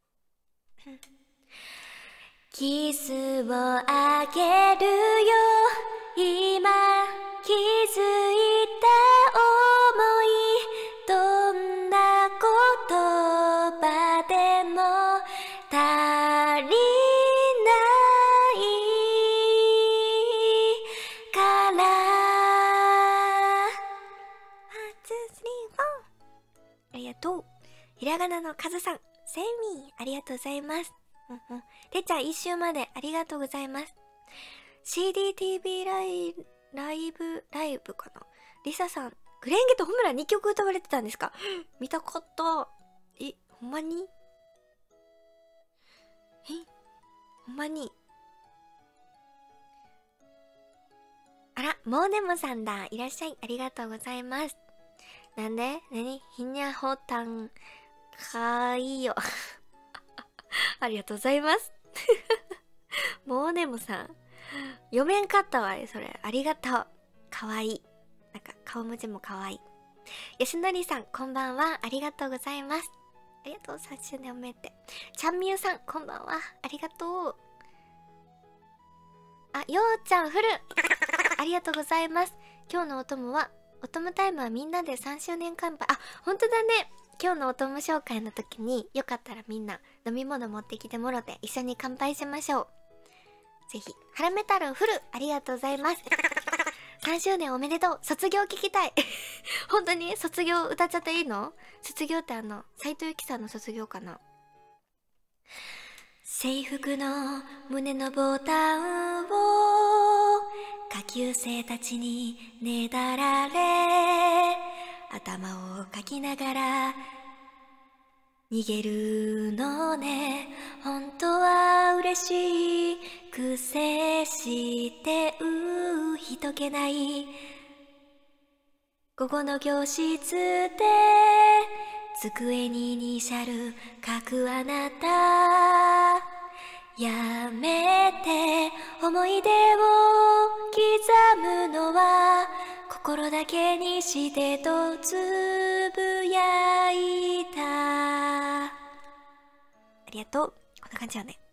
キスをあげるよ、今気づいた想い、どんな言葉でも足りないからワン、ツー、スリー、フォー。ありがとう。ひらがなのカズさん、セイミー、ありがとうございます。うんうん。てちゃん一周までありがとうございます。シーディーティービー ライライブ、ライブかな。リサさん、グレンゲとホムラにきょく歌われてたんですか？見たかった。え、ほんまに？え、ほんまに？あら、モーネモさんだ。いらっしゃい。ありがとうございます。なんで？なに？ひにゃほたん、かいいよ。ありがとうございます。モーネモさん。読めんかったわよ、それ。ありがとう。かわいい。なんか、顔文字もかわいい。よしのりさん、こんばんは。ありがとうございます。ありがとう、さんしゅうねんおめでて。ちゃんみゆさん、こんばんは。ありがとう。あ、ようちゃん、フル。ありがとうございます。今日のお供は、お供タイムはみんなでさんしゅうねん乾杯。あ、ほんとだね。今日のお供紹介の時に、よかったらみんな飲み物持ってきてもろて、一緒に乾杯しましょう。ぜひ、ハラメ太郎フル、ありがとうございます。さんしゅうねんおめでとう。卒業聞きたい。本当に卒業歌っちゃっていいの？卒業ってあの、斉藤由貴さんの卒業かな？制服の胸のボタンを下級生たちにねだられ、頭をかきながら逃げるのね。本当は嬉しく接してう人気ない午後の教室で机にイニシャル書くあなた、やめて思い出を刻むのは心だけにしてとつぶやいた。ありがとう。こんな感じよね。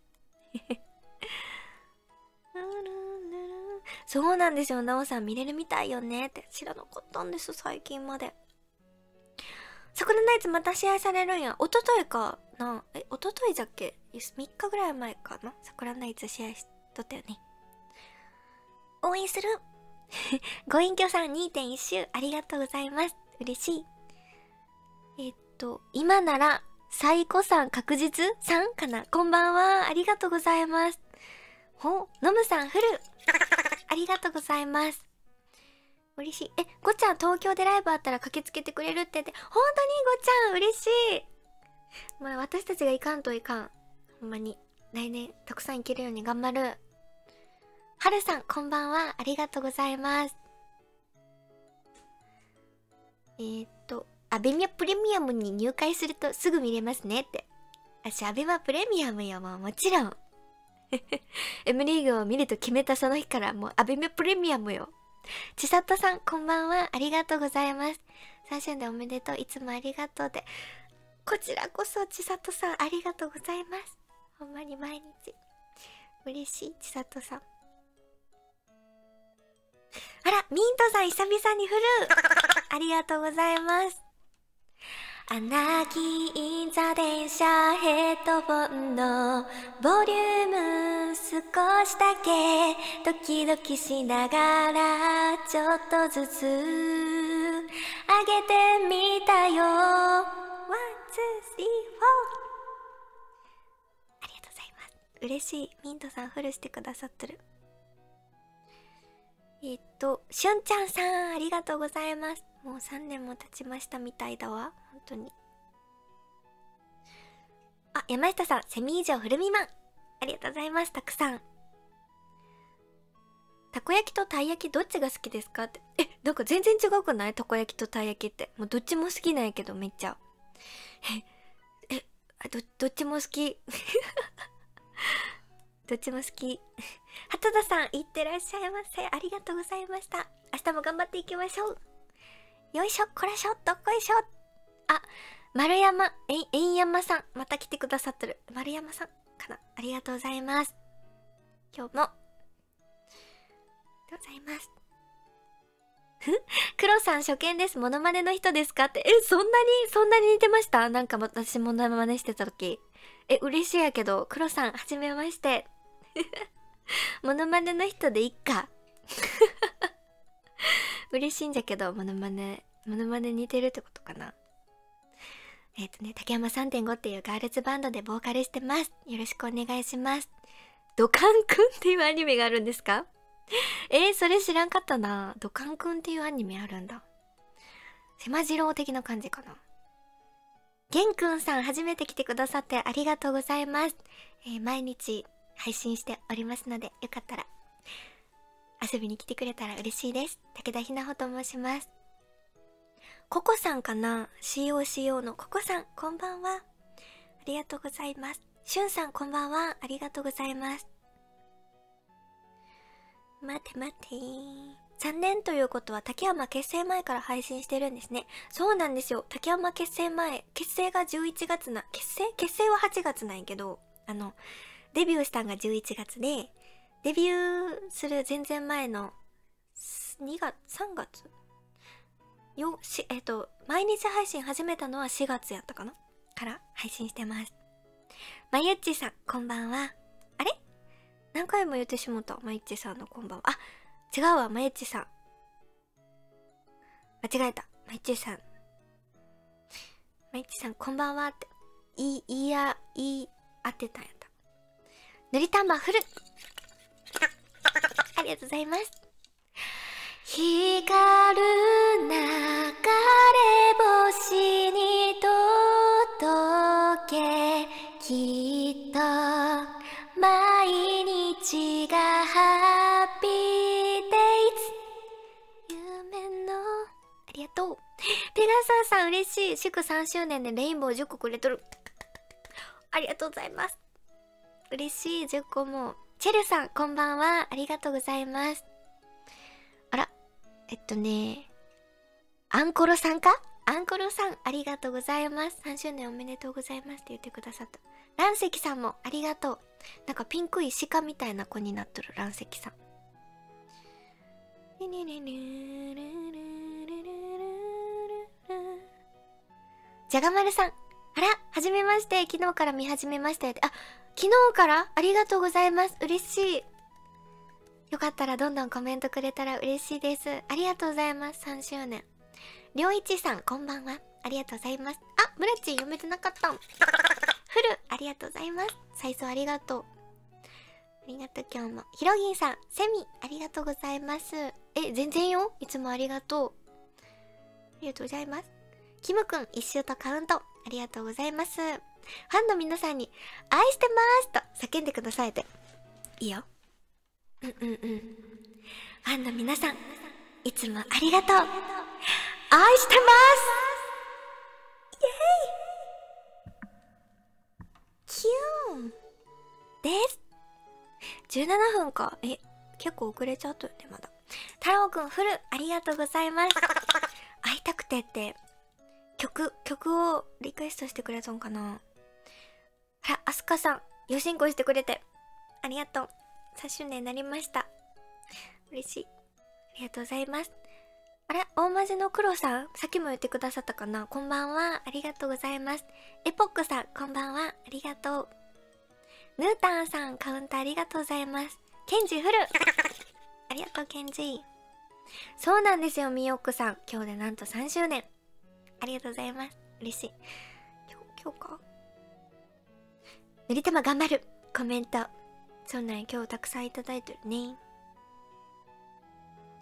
そうなんですよ。なおさん見れるみたいよねって知らなかったんです、最近まで。桜ナイツまた試合されるんや。おとといかな。え、おとといじゃっけ？みっかぐらい前かな。桜ナイツ試合しとったよね。応援するご隠居さん にてんいち 周ありがとうございます。嬉しい。えっと、今なら、サイコさん確実さんかな。こんばんは。ありがとうございます。ほ、ノムさんフル。ありがとうございます。嬉しい。え、ごちゃん東京でライブあったら駆けつけてくれるって言って、本当にごちゃん嬉しい。まあ私たちがいかんといかん。ほんまに。来年たくさん行けるように頑張る。はるさん、こんばんは。ありがとうございます。えー、っと、アベマプレミアムに入会するとすぐ見れますねって。私、アベマプレミアムよ、もうもちろん。M リーグを見ると決めたその日からもうアベマプレミアムよ。ちさとさん、こんばんは。ありがとうございます。さんしゅうねんおめでとう。いつもありがとうで。こちらこそ、ちさとさん、ありがとうございます。ほんまに毎日。嬉しい、ちさとさん。あら、ミントさん、久々にフルありがとうございます。アナキーインザ電車ヘッドフォンのボリューム少しだけドキドキしながらちょっとずつ上げてみたよ。ワン、ツー、スリー、フォー。ありがとうございます。嬉しい。ミントさんフルしてくださってる。 えっとしゅんちゃんさんありがとうございます。もうさんねんも経ちましたみたいだわ本当に。あ、山下さんセミ以上フルミマンありがとうございます。たくさん。たこ焼きとたい焼きどっちが好きですかって。え、なんか全然違うくない？たこ焼きとたい焼きって。もうどっちも好きなんやけどめっちゃ。え、え、あど、どっちも好き。どっちも好き。畑田さんいってらっしゃいませ。ありがとうございました。明日も頑張っていきましょう。よいしょ、こらしょ、どっこいしょ。あ、丸山、え、えん山さん、また来てくださってる。丸山さんかな。ありがとうございます。今日も。ありがとうございます。黒さん初見です。モノマネの人ですかって。え、そんなに、そんなに似てました？なんか私モノマネしてた時。え、嬉しいやけど、黒さん、はじめまして。モノマネの人でいっか。嬉しいんじゃけど、モノマネ、モノマネ似てるってことかな。えっとね、竹山 さんてんご っていうガールズバンドでボーカルしてます。よろしくお願いします。ドカンくんっていうアニメがあるんですか？えー、それ知らんかったな。ドカンくんっていうアニメあるんだ。セマジロー的な感じかな。ゲンくんさん、初めて来てくださってありがとうございます。えー、毎日配信しておりますので、よかったら遊びに来てくれたら嬉しいです。武田ひなほと申します。ココさんかな？ シーオーシーオー のココさん、こんばんは。ありがとうございます。しゅんさん、こんばんは。ありがとうございます。待て待てー。さんねんということは竹山結成前から配信してるんですね。そうなんですよ。竹山結成前、結成がじゅういちがつな、結成結成ははちがつなんやけど、あの、デビューしたんがじゅういちがつで、デビューする全然前のにがつ、さんがつよ、し、えっと、毎日配信始めたのはしがつやったかなから配信してます。まゆっちさん、こんばんは。あれ何回も言ってしもた。まゆっちさんのこんばんは。あ、違うわ、まゆっちさん。間違えた。まゆっちさん。まゆっちさん、こんばんはって。いい、いや、いい、当てたんやった。ぬりたまフル。ありがとうございます。光る流れ星に届け、きっと毎日がハッピーデイズ。夢のありがとう。ペガサーさん嬉しい。祝さんしゅうねんでレインボーじゅっこくれとる。ありがとうございます。嬉しい。じゅっこも。チェルさんこんばんは。ありがとうございます。あら、えっとね、アンコロさんか？アンコロさんありがとうございます。さんしゅうねんおめでとうございますって言ってくださった。ランセキさんもありがとう。なんかピンクい鹿みたいな子になっとる。ランセキさん。じゃがまるさん、あら、はじめまして。昨日から見始めましたよって。あ、昨日からありがとうございます。嬉しい。よかったらどんどんコメントくれたら嬉しいです。ありがとうございます。さんしゅうねん。りょういちさん、こんばんは。ありがとうございます。あ、ムラッチ読めてなかった。フル、ありがとうございます。再送ありがとう。ありがとう、今日も。ひろぎんさん、セミ、ありがとうございます。え、全然よ。いつもありがとう。ありがとうございます。キムくん、一周とカウント、ありがとうございます。ファンの皆さんに、愛してますと叫んでくださいて。いいよ。うんうんうん。ファンの皆さん、いつもありがとう。愛してますイエーイキューンです。じゅうななふんか。え、結構遅れちゃったよね、まだ。太郎くん、フル、ありがとうございます。会いたくてって、曲、曲をリクエストしてくれたんかな。あら、アスカさん、よしんこしてくれて、ありがとう。さんしゅうねんになりました。嬉しい。ありがとうございます。あれ、大文字の黒さん、さっきも言ってくださったかな。こんばんは。ありがとうございます。エポックさん、こんばんは。ありがとう。ヌータンさん、カウンターありがとうございます。ケンジフル。ありがとう、ケンジ。そうなんですよ、ミヨックさん。今日でなんとさんしゅうねん。ありがとうございます。嬉しい。今日、今日かぬりたま頑張る。コメント。そうなんや、今日たくさんいただいてるね。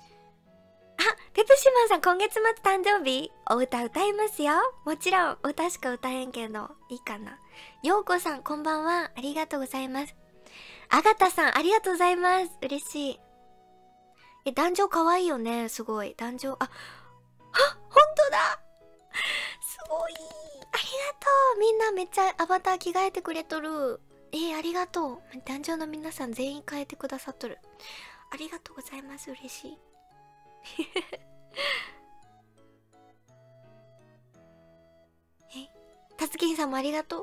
ペプシマンさん、今月末誕生日？お歌歌いますよ。もちろん、歌しか歌えんけど、いいかな。ようこさん、こんばんは。ありがとうございます。あがたさん、ありがとうございます。嬉しい。え、壇上かわいいよね。すごい。壇上、あ、あ、ほんとだ。すごい。ありがとう。みんなめっちゃアバター着替えてくれとる。えー、ありがとう。壇上の皆さん全員変えてくださっとる。ありがとうございます。嬉しい。え、たつきんさんもありがとう。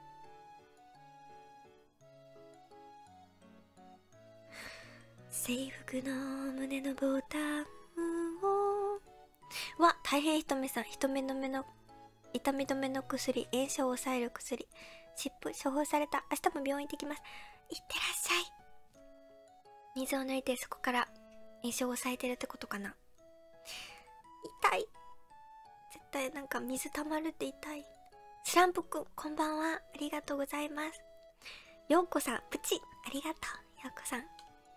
制服の胸のボタンをわ、大変人目さん、人目の目の痛み止めの薬、炎症を抑える薬、湿布処方された。明日も病院行ってきます。いってらっしゃい。水を抜いてそこから炎症を抑えてるってことかな。痛い。絶対なんか水溜まるって痛い。スランプくん、こんばんは。ありがとうございます。ようこさん、プチありがとう。ようこさん。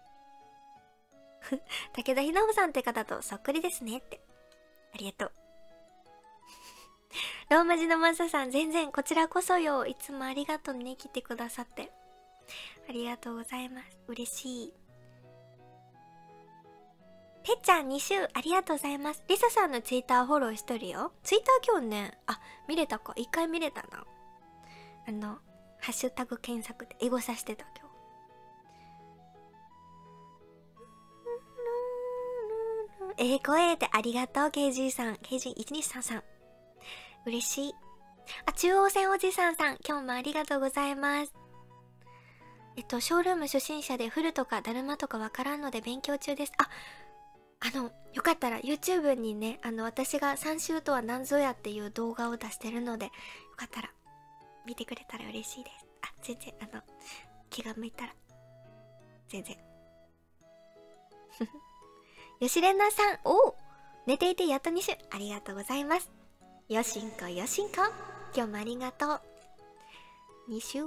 武田ひなほさんって方とそっくりですねって。ありがとう。ローマ字のマサさん、全然こちらこそよ。いつもありがとうね。来てくださって。ありがとうございます。嬉しい。てっちゃんに週ありがとうございます。リサさんのツイッターフォローしとるよ。ツイッター今日ね、あ、見れたか。一回見れたな。あの、ハッシュタグ検索でエゴさしてた今日。ええ声でありがとう、ケージー さん。ケージーいちにさんさん。嬉しい。あ、中央線おじさんさん、今日もありがとうございます。えっと、ショールーム初心者でフルとかダルマとかわからんので勉強中です。あ、あの、よかったら YouTube にね、あの、私が三週とは何ぞやっていう動画を出してるので、よかったら見てくれたら嬉しいです。あ、全然、あの、気が向いたら。全然。よしれなさん、おお寝ていてやっとに週、ありがとうございます。よしんこよしんこ、今日もありがとう。に週。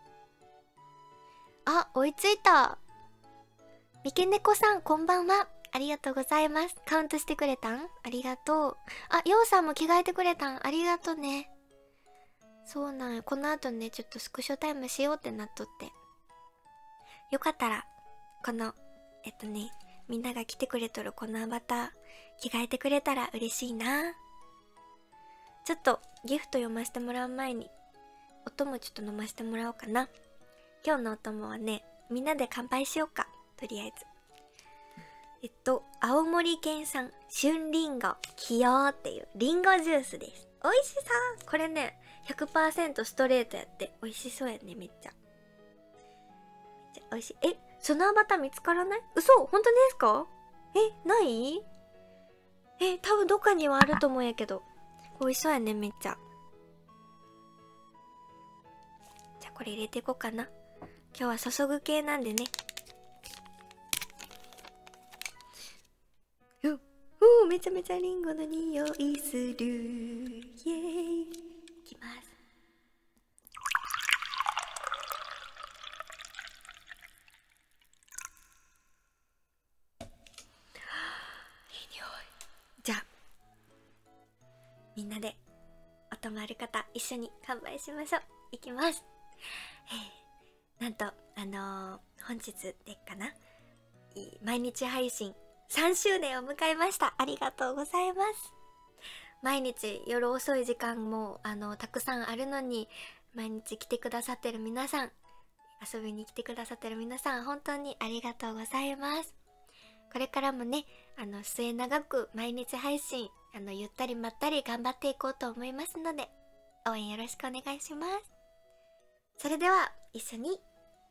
あ、追いついた。みけねこさん、こんばんは。ありがとうございます。カウントしてくれたん？ありがとう。あ、ようさんも着替えてくれたん？ありがとうね。そうなんよ。この後ね、ちょっとスクショタイムしようってなっとって。よかったら、この、えっとね、みんなが来てくれとるこのアバター、着替えてくれたら嬉しいな。ちょっとギフト読ませてもらう前に、音もちょっと飲ませてもらおうかな。今日のお供はね、みんなで乾杯しようか。とりあえず。えっと、青森県産春りんご起用っていうりんごジュースです。美味しさこれね、ひゃくパーセント ストレートやって美味しそうやね、めっちゃ。めっちゃ美味しい。え、そのアバター見つからない？嘘？本当ですか？え、ない？え、多分どっかにはあると思うんやけど。美味しそうやね、めっちゃ。じゃあこれ入れていこうかな。今日は注ぐ系なんでね。ううめちゃめちゃリンゴの匂いする。イエーイ。いきます。いい匂い。じゃあみんなでお泊まる方一緒に乾杯しましょう。いきます。えー、なんとあのー、本日でかな、毎日配信さんしゅうねんを迎えました。ありがとうございます。毎日夜遅い時間もあのたくさんあるのに、毎日来てくださってる皆さん、遊びに来てくださってる皆さん、本当にありがとうございます。これからもね、あの末永く毎日配信、あのゆったりまったり頑張っていこうと思いますので、応援よろしくお願いします。それでは一緒に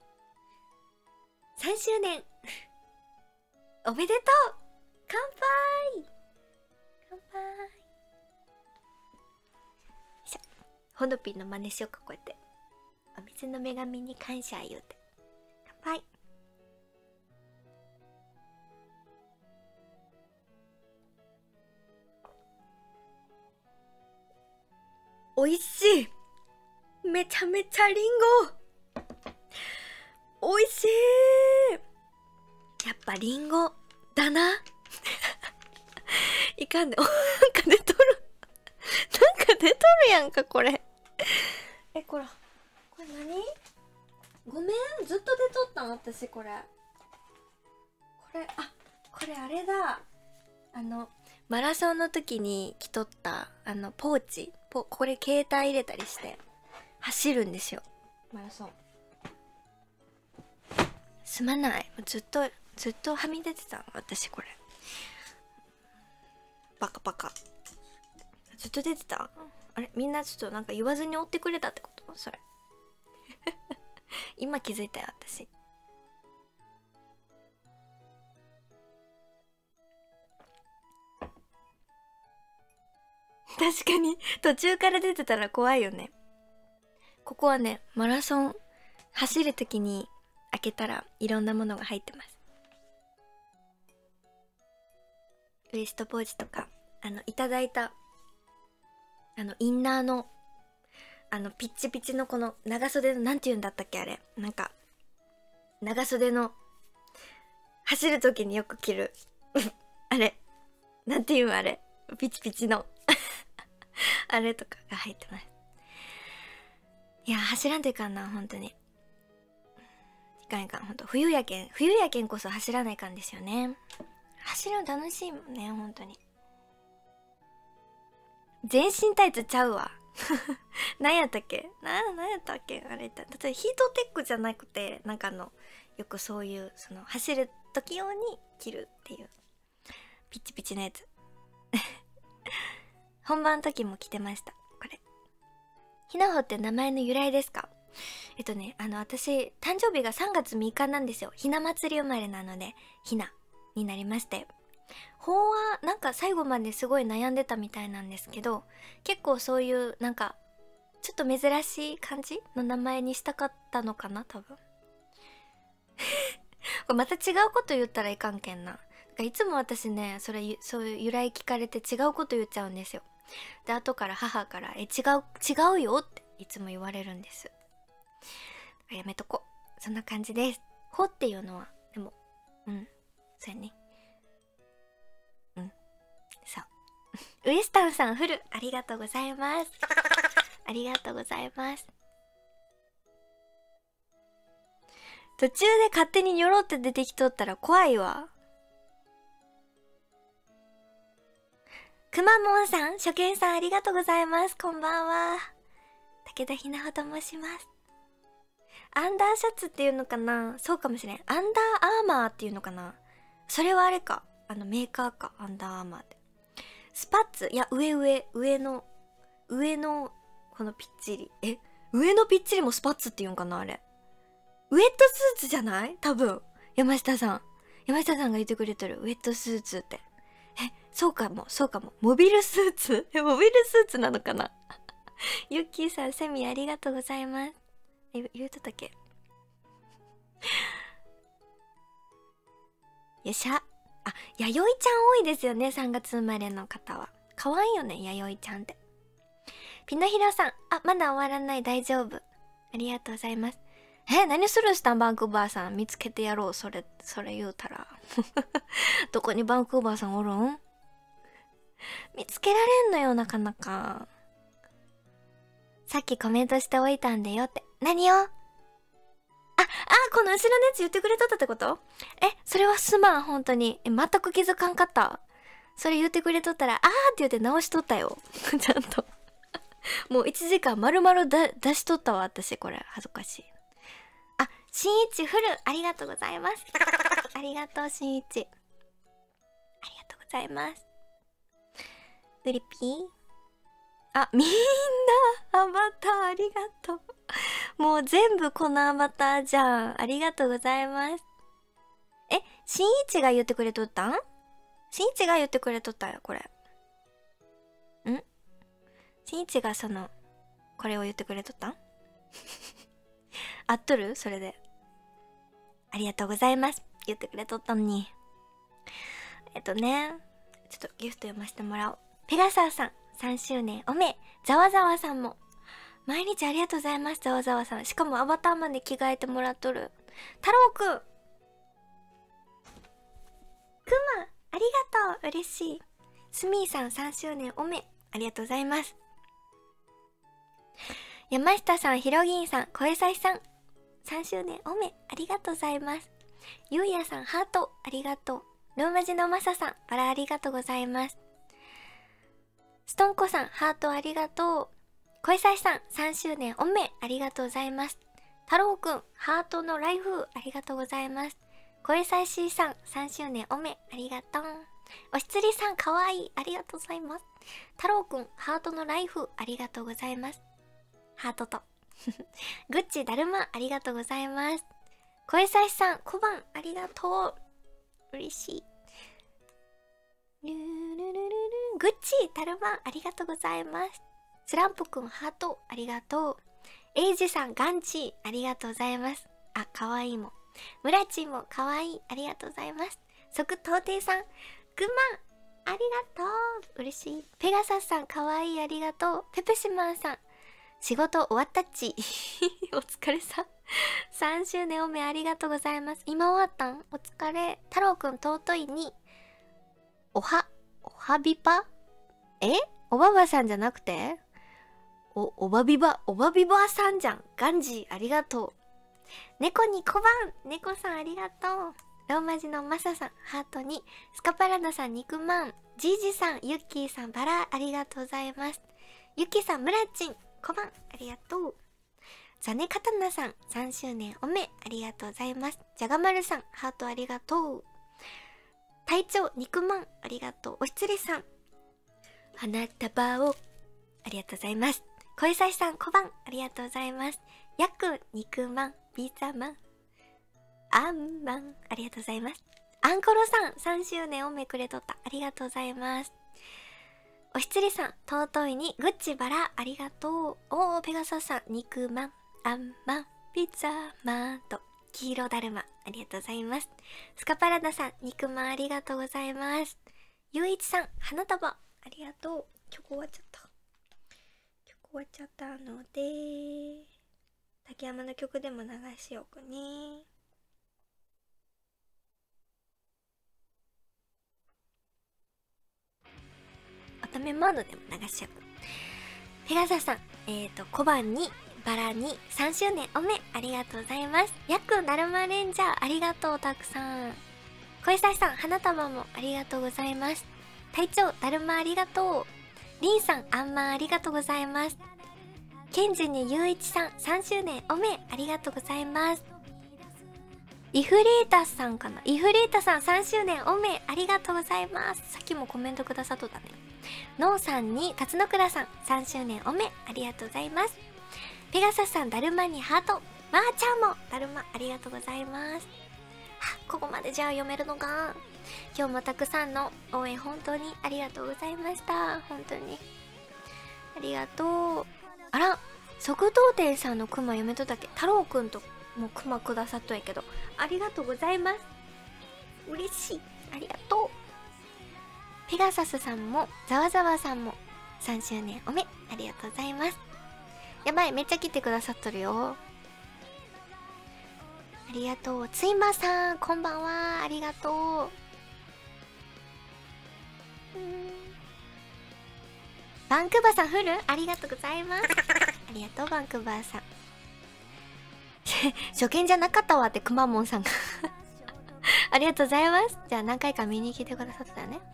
さんしゅうねんおめでとう。乾杯。乾杯。よいしょ。ほのぴんの真似しようか。こうやってお水の女神に感謝言うて乾杯。おいしい。めちゃめちゃリンゴおいしい。やっぱリンゴだないかんで、なんか出とる。なんか出とるやんか、これ。え、これ、これ何？ごめん、ずっと出とったん私、これ。これ、あ、これあれだ。あの、マラソンの時に着とった、あの、ポーチ。ポこれ携帯入れたりして、走るんですよ。マラソン。すまない。ずっと、ずっとはみ出てたの、私、これ。バカバカ。ずっと出てた？あれみんなちょっとなんか言わずに追ってくれたってこと？それ。今気づいたよ、私。確かに、途中から出てたら怖いよね。ここはね、マラソン走るときに開けたらいろんなものが入ってます。ウエストポーチとか、あの、いただいた、あの、インナーの、あの、ピッチピチのこの長袖の、なんて言うんだったっけあれ。なんか、長袖の、走るときによく着る。あれ。なんて言うんあれ。ピチピチの。あれとかが入ってます。いや、走らんといかんな、ほんとに。いかんいかん、ほんと。冬やけん、冬やけんこそ走らないかんですよね。走るの楽しいもんね、ほんとに。全身タイツちゃうわ。何やったっけな、何やったっけあれって。例えばヒートテックじゃなくて、なんかあの、よくそういう、その、走る時用に着るっていう。ピチピチのやつ。本番の時も着てました。これ。ひなほって名前の由来ですか？えっとね、あの、私、誕生日がさんがつみっかなんですよ。ひな祭り生まれなので、ひなになりまして。法は、なんか最後まですごい悩んでたみたいなんですけど、結構そういう、なんか、ちょっと珍しい感じの名前にしたかったのかな、多分。これまた違うこと言ったらいかんけんな。いつも私ね、それ、そういう由来聞かれて違うこと言っちゃうんですよ。で、後から母から、え、違う、違うよっていつも言われるんです。やめとこ。そんな感じです。ほっていうのは、でも、うん、そうやね。うん、そう。ウエスタンさんフル、ありがとうございます。ありがとうございます。途中で勝手にニョロって出てきとったら怖いわ。くまモンさん、初見さんありがとうございます。こんばんは。武田ひなほと申します。アンダーシャツっていうのかな？そうかもしれん。アンダーアーマーっていうのかな？それはあれか。あのメーカーか。アンダーアーマーって。スパッツ？いや、上上。上の、上の、このぴっちり。え？上のぴっちりもスパッツっていうんかなあれ。ウェットスーツじゃない？多分。山下さん。山下さんが言ってくれてる。ウェットスーツって。え、そうかも、そうかも。モビルスーツ？え、モビルスーツなのかな？ユッキーさん、セミありがとうございます。え、言うとったっけ？よっしゃ。あ、弥生ちゃん多いですよね、さんがつ生まれの方は。かわいいよね、弥生ちゃんって。ピノヒロさん、あ、まだ終わらない、大丈夫。ありがとうございます。え、何するしたんバンクーバーさん。見つけてやろう、それ、それ言うたら。どこにバンクーバーさんおるん？見つけられんのよ、なかなか。さっきコメントしておいたんだよって。何よ？あ、あ、この後ろのやつ言ってくれとったってこと？え、それはすまん、本当に。え、全く気づかんかった。それ言ってくれとったら、あーって言って直しとったよ。ちゃんと。もういちじかん丸々だ出しとったわ、私、これ。恥ずかしい。あ、しんいちフル、ありがとうございます。ありがとう、しんいち。ありがとうございます。うりぴー？あ、みんな、アバターありがとう。もう全部このアバターじゃん。ありがとうございます。え、しんいちが言ってくれとったん？しんいちが言ってくれとったよ、これ。ん？しんいちがその、これを言ってくれとったん？合っとる？それで。ありがとうございます。言ってくれとったのに。えっとね、ちょっとギフト読ませてもらおう。ペガサーさん、さんしゅうねんおめ。ざわざわさんも。毎日ありがとうございます、ざわざわさん。しかもアバターまで着替えてもらっとる。太郎くん。くま、ありがとう。嬉しい。 スミーさんさんしゅうねんおめありがとうございます。山下さん、ひろぎんさん、小江ささんさんしゅうねんおめありがとうございます。ゆうやさん、ハートありがとう。ローマ字のまささん、バラありがとうございます。ストンコさん、ハートありがとう。小江ささん、さんしゅうねんおめありがとうございます。太郎くん、ハートのライフありがとうございます。小江さしさん、さんしゅうねんおめありがとう。おしつりさん、かわいいありがとうございます。太郎くん、ハートのライフありがとうございます。ハートとグッチだるまありがとうございます。小江さしさん、小判ありがとう。嬉しい。ルルルルルルグッチだるまありがとうございます。スランプくん、ハートありがとう。エイジさん、ガンチありがとうございます。あ、かわいいも。ムラチンもかわいいありがとうございます。即東帝さん、グマありがとう。嬉しい。ペガサスさん、かわいいありがとう。ペペシマンさん、仕事終わったっちお疲れさんさんしゅうねんおめありがとうございます。今終わったん？お疲れ。太郎くん、尊いにおはおはびぱえおばばさんじゃなくておおばびばおばびばさんじゃん。ガンジーありがとう。猫に小判猫さんありがとう。ローマ字のマサさん、ハートにスカパラダさん、肉まんジージさん、ユッキーさん、バラありがとうございます。ユッキーさん、ムラチン小判ありがとう。ザネカタナさん、さんしゅうねんおめありがとうございます。ジャガマルさん、ハートありがとう。隊長、肉まんありがとう。おしつりさん、花束をありがとうございます。小江さしさん、小判ありがとうございます。やく肉まんピザまんあんまんありがとうございます。アンコロさん、さんしゅうねんおめくれとったありがとうございます。おしつりさん、尊いにグッチバラありがとう。おー、ペガサスさん、肉まんあんまんピザまんと黄色だるまありがとうございます。スカパラダさん、肉まんありがとうございます。ゆういちさん、花束ありがとう。曲終わっちゃった曲終わっちゃったので竹山の曲でも流しようかね。乙女モードでも流しよう。ペガサさん、えーと小判にバラにさんしゅうねんおめありがとうございます。やくだるまレンジャーありがとう。たくさん。小石さん、花束もありがとうございます。隊長だるまありがとう。りんさん、あんまんありがとうございます。ケンジにゆういちさん、さんしゅうねんおめありがとうございます。イフリータさんかなイフリータさん、さんしゅうねんおめありがとうございます。さっきもコメントくださっとったね。ノーさんに辰野倉さん、さんしゅうねんおめありがとうございます。ペガサスさん、だるまにハート。まーちゃんもだるまありがとうございます。はここまでじゃあ読めるのか。今日もたくさんの応援本当にありがとうございました。本当にありがとう。あら、即当店さんのクマ読めとったっけ。太郎くんともクマくださっとやけど、ありがとうございます。嬉しい、ありがとう。ペガサスさんもざわざわさんもさんしゅうねんおめありがとうございます。やばい、めっちゃ来てくださっとるよ。ありがとう。ついまさん、こんばんは。ありがとう。バンクーバーさん、フルありがとうございます。ありがとう、バンクーバーさん。初見じゃなかったわってくまモンさんがありがとうございます。じゃあ何回か見に来てくださったよね。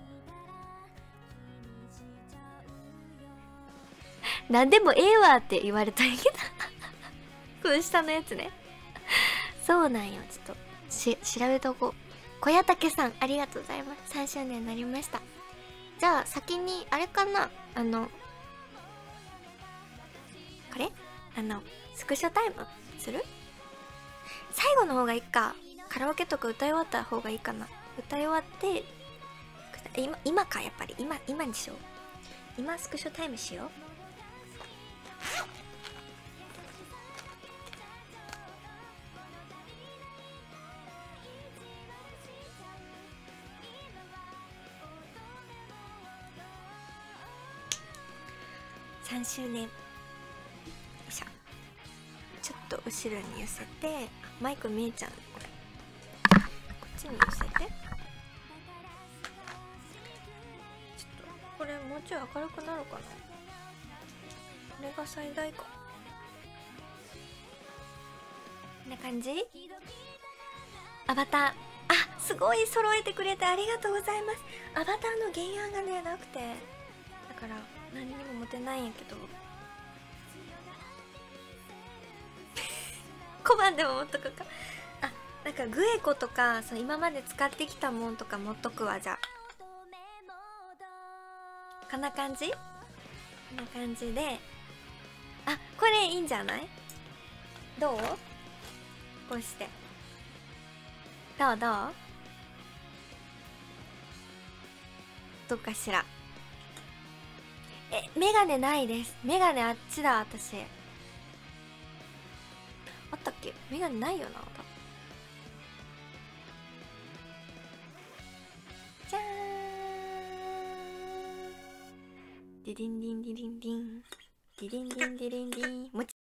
なんでもええわって言われたんやけどこの下のやつねそうなんよ。ちょっとし調べとこう。小屋竹さん、ありがとうございます。さんしゅうねんになりました。じゃあ先にあれかな、あのこれあのスクショタイムする？最後の方がいいか。カラオケとか歌い終わった方がいいかな。歌い終わって今今か。やっぱり今今にしよう。今スクショタイムしよう。さんしゅうねん。よいしょ。ちょっと後ろに寄せて、マイク見えちゃう。これこっちに寄せて。 これもうちょい明るくなるかな。これが最大か。こんな感じ。アバター、あ、すごい揃えてくれてありがとうございます。アバターの原案がねなくて、だから何にも持てないんやけど小判でも持っとくか。あ、なんかグエコとかそう今まで使ってきたもんとか持っとくわ。じゃあこんな感じ、こんな感じで、あ、これいいんじゃない？どう？こうしてどうどうどうかしら。え、メガネないです。メガネあっちだ。私あったっけ？メガネないよな。じゃーん。ディリンディンディリンディンディリンディンディリンディン。もち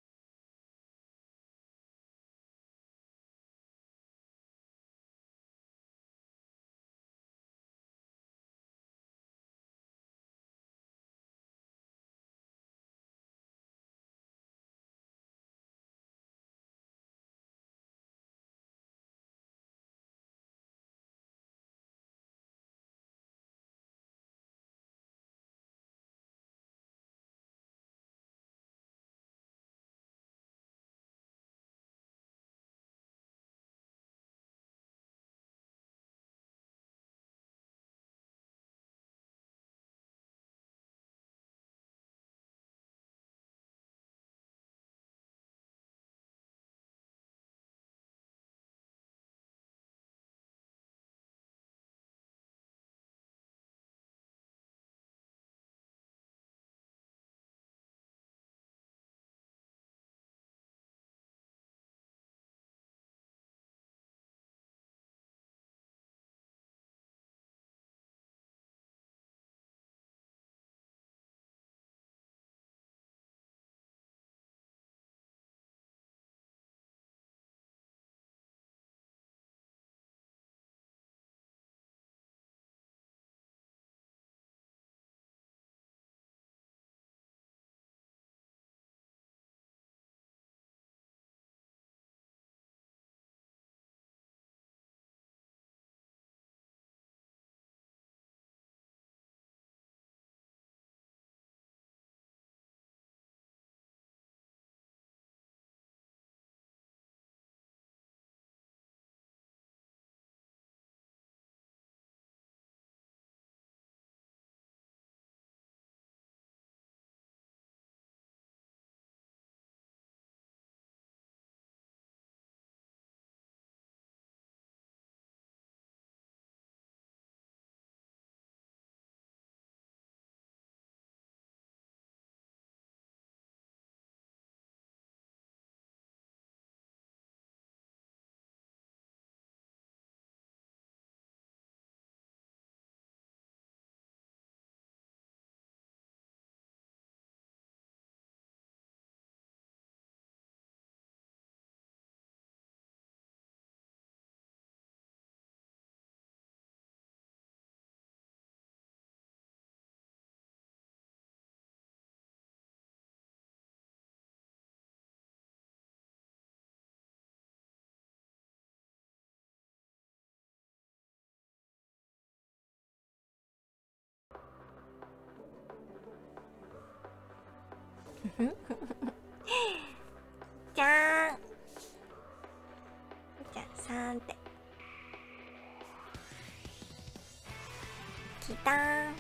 じゃーん。じゃあさーんってきたーん。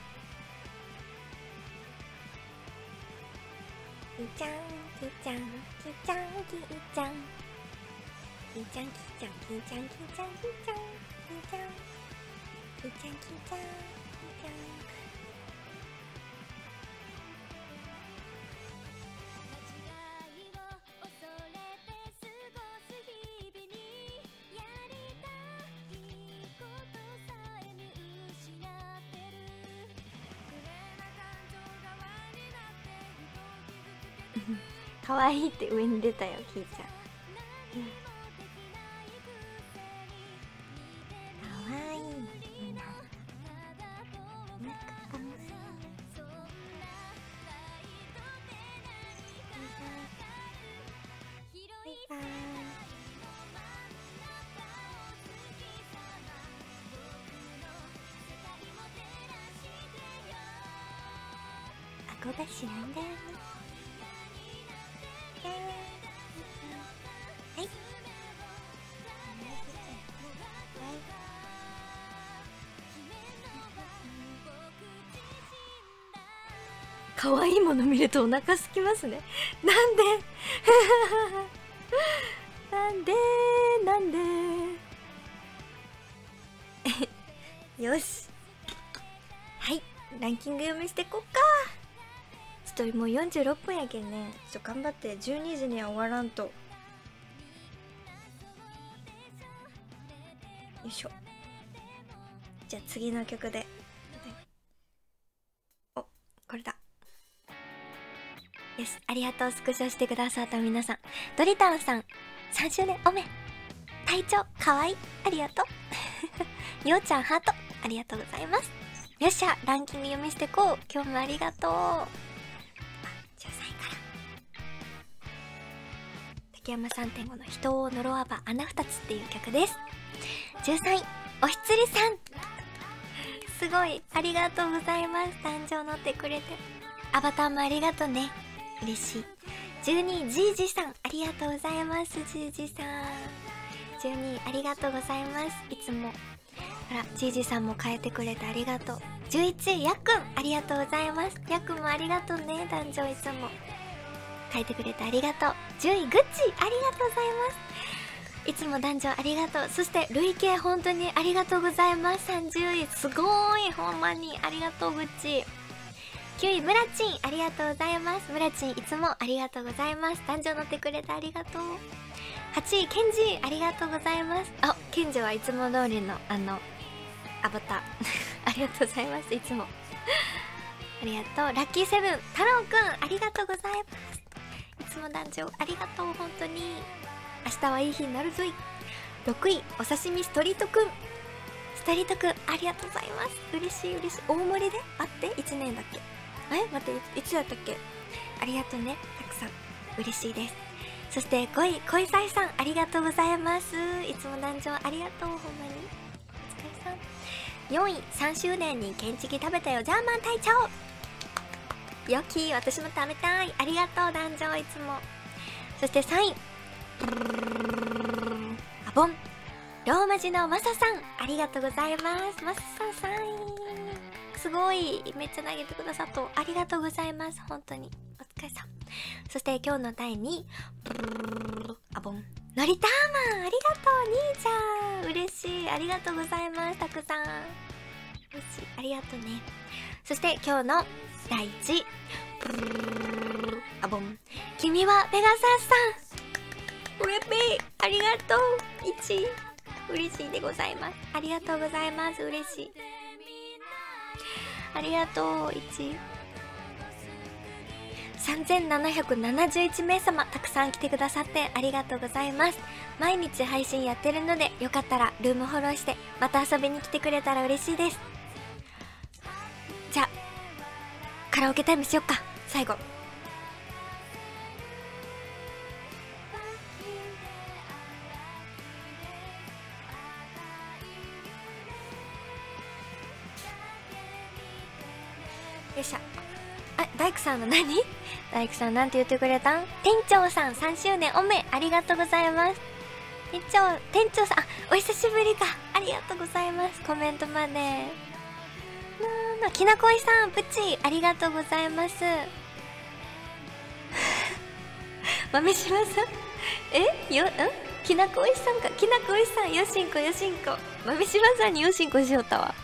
きちゃんきちゃんきちゃんきちゃんきちゃんきちゃんきちゃんきちゃんきちゃんきちゃんきちゃんきちゃんきちゃんきちゃんきちゃん。可愛いって上に出たよ、ひーちゃん。可愛いな。なんかかな。 がしないんだよね。はい。可愛いもの見るとお腹空きますね。なんでなんでなんでよし、はい、ランキング読みしてこっか。ちょっともうよんじゅうろっぷんやけんね、ちょっと頑張ってじゅうにじには終わらんと。よいしょ。じゃあ次の曲で。お、これだ。よし、ありがとう。スクショしてくださった皆さん。ドリタンさん、さんしゅうねんおめ。体調かわいい、ありがとう。ようちゃんハート、ありがとうございます。よっしゃ、ランキング読みしてこう。今日もありがとう。あ、じゅうさんいから。竹山 さんてんご の人を呪わば穴二つっていう曲です。じゅうさんい、おひつりさん。すごい、ありがとうございます。誕生乗ってくれて。アバターもありがとうね。嬉しい。じゅうにい、じいじさん、ありがとうございます。じいじさん。じゅうにい、ありがとうございます。いつも。あら、じいじさんも変えてくれてありがとう。じゅういちい、やっくん、ありがとうございます。やっくんもありがとうね。誕生いつも。変えてくれてありがとう。じゅうい、ぐっち、ありがとうございます。いつも男女ありがとう。そして累計本当にありがとうございます。さんじゅうい、すごーい。ほんまにありがとう、ぐっち。きゅうい、ムラチン、ありがとうございます。ムラチン、いつもありがとうございます。男女乗ってくれてありがとう。はちい、ケンジ、ありがとうございます。あ、ケンジはいつも通りのあのアバターありがとうございます。いつもありがとう。ラッキーセブン、太郎くん、ありがとうございます。いつも男女ありがとう。本当に明日はいい日になるぞい。ろくい、お刺身ストリートくん。ストリートくん、ありがとうございます。嬉しい嬉しい。大盛りであっていちねんだっけ。え、待って、いつだったっけ。ありがとうね、たくさん。嬉しいです。そしてごい、恋さいさん、ありがとうございます。いつも男女ありがとう。ほんまにお疲れさん。よんい、さんしゅうねんにケンチキ食べたよ、ジャーマン隊長。よき、私も食べたい。ありがとう男女、いつも。そしてさんい、あぼん、ローマ字のマサさん、ありがとうございます。マサさん、すごい、めっちゃ投げてくださっとありがとうございます。本当にお疲れさん。そして今日のだいにい、あぼん、のりたーまん、ありがとう兄ちゃん。嬉しい、ありがとうございます。たくさん嬉しい、ありがとうね。そして今日のだいいちい、あぼん、君はペガサスさん、うれぴー、ありがとう。いちい、嬉しいでございます。ありがとうございます。嬉しい、ありがとう。いちい、さんぜんななひゃくななじゅういちめいさま、たくさん来てくださってありがとうございます。毎日配信やってるので、よかったらルームフォローしてまた遊びに来てくれたら嬉しいです。じゃあカラオケタイムしよっか。最後よいしょ。あ、大工さんの何大工さんなんて言ってくれたん。店長さんさんしゅうねんおめ、ありがとうございます。店長、店長さん、あ、お久しぶりか。ありがとうございます。コメントまで。なーな、きなこいさん、プチ、ありがとうございます。豆島さん、えよ、んきなこいさんか。きなこいさん、よしんこよしんこ。豆島さんによしんこしよったわ。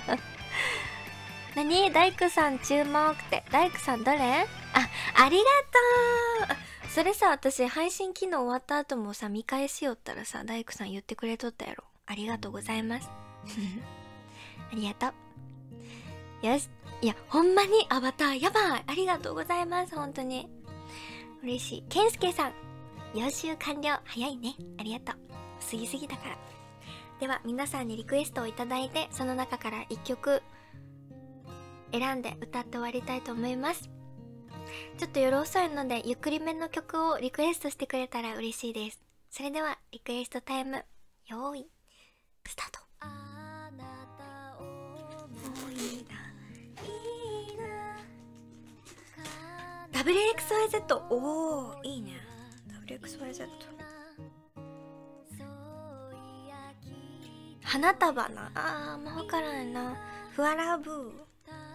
なに、大工さん注目って。大工さん誰？あ、ありがとう。それさ、私配信機能終わった後もさ、見返しよったらさ、大工さん言ってくれとったやろ。ありがとうございます。ありがとう。よし。いや、ほんまにアバターやばい。ありがとうございます。本当に嬉しい。けんすけさん、予習完了。早いね。ありがとう。過ぎすぎだから。では皆さんにリクエストをいただいて、その中からいっきょく選んで歌って終わりたいと思います。ちょっと夜遅いのでゆっくりめの曲をリクエストしてくれたら嬉しいです。それではリクエストタイム、よーいスタート。あなたを思い出いいなダブリューエックスワイゼット おーいいね。 ダブリューエックスワイゼット 花束なあーもう分からんな。ふわらぶー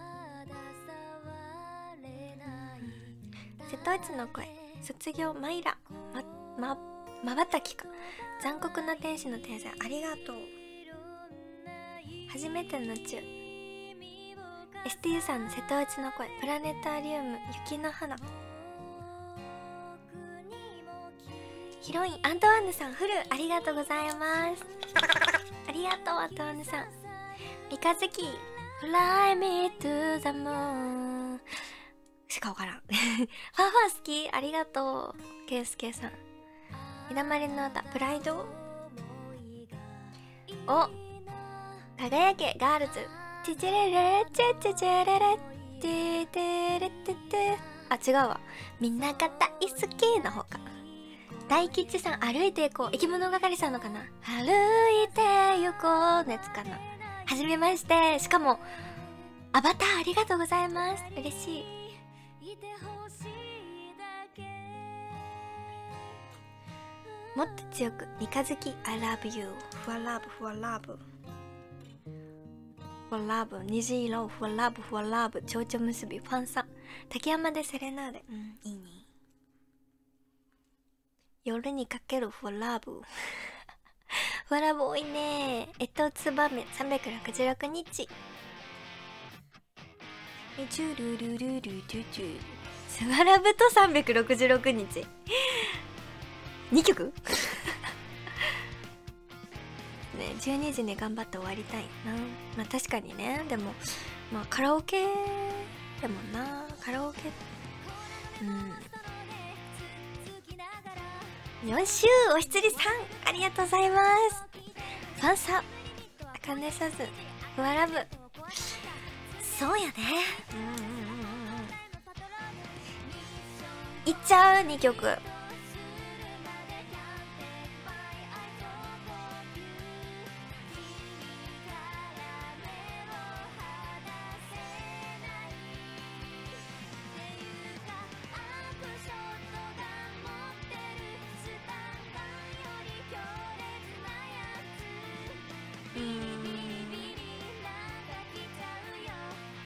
瀬戸内の声卒業マイラまままばたきか残酷な天使の天才ありがとう。初めてのチュ エスティーユー さんの瀬戸内の声プラネタリウム雪の花ヒロインアントワンヌさんフルありがとうございますありがとうアントワンヌさん。三日月 Fly me to the moon しかわからんファーファー好きありがとうケイスケさん。ひだまりの歌プライドお輝けガールズチチレレレチェチェチェレレテテレテテあ違うわみんなが大好きの方か。大吉さん歩いていこう生き物係さんのかな。歩いて行こうのやつかな。はじめましてしかもアバターありがとうございます嬉しい。もっと強く三日月 I love you ふわラブふわラブふわラブ虹色ふわラブふわラブ蝶々結びファンサ竹山でセレナーデうんいいね。夜にかけるふわラブふわラブ多いね。えっとつばめさんびゃくろくじゅうろくにちジュルルルルルルふわラブとさんびゃくろくじゅうろくにちにきょくねじゅうにじに頑張って終わりたいな。まあ確かにねでもまあカラオケでもなカラオケうんよっしゅーおひつりさんありがとうございます。ファンサあかねさずふわラブそうやねうんうんうんうんいっちゃうにきょく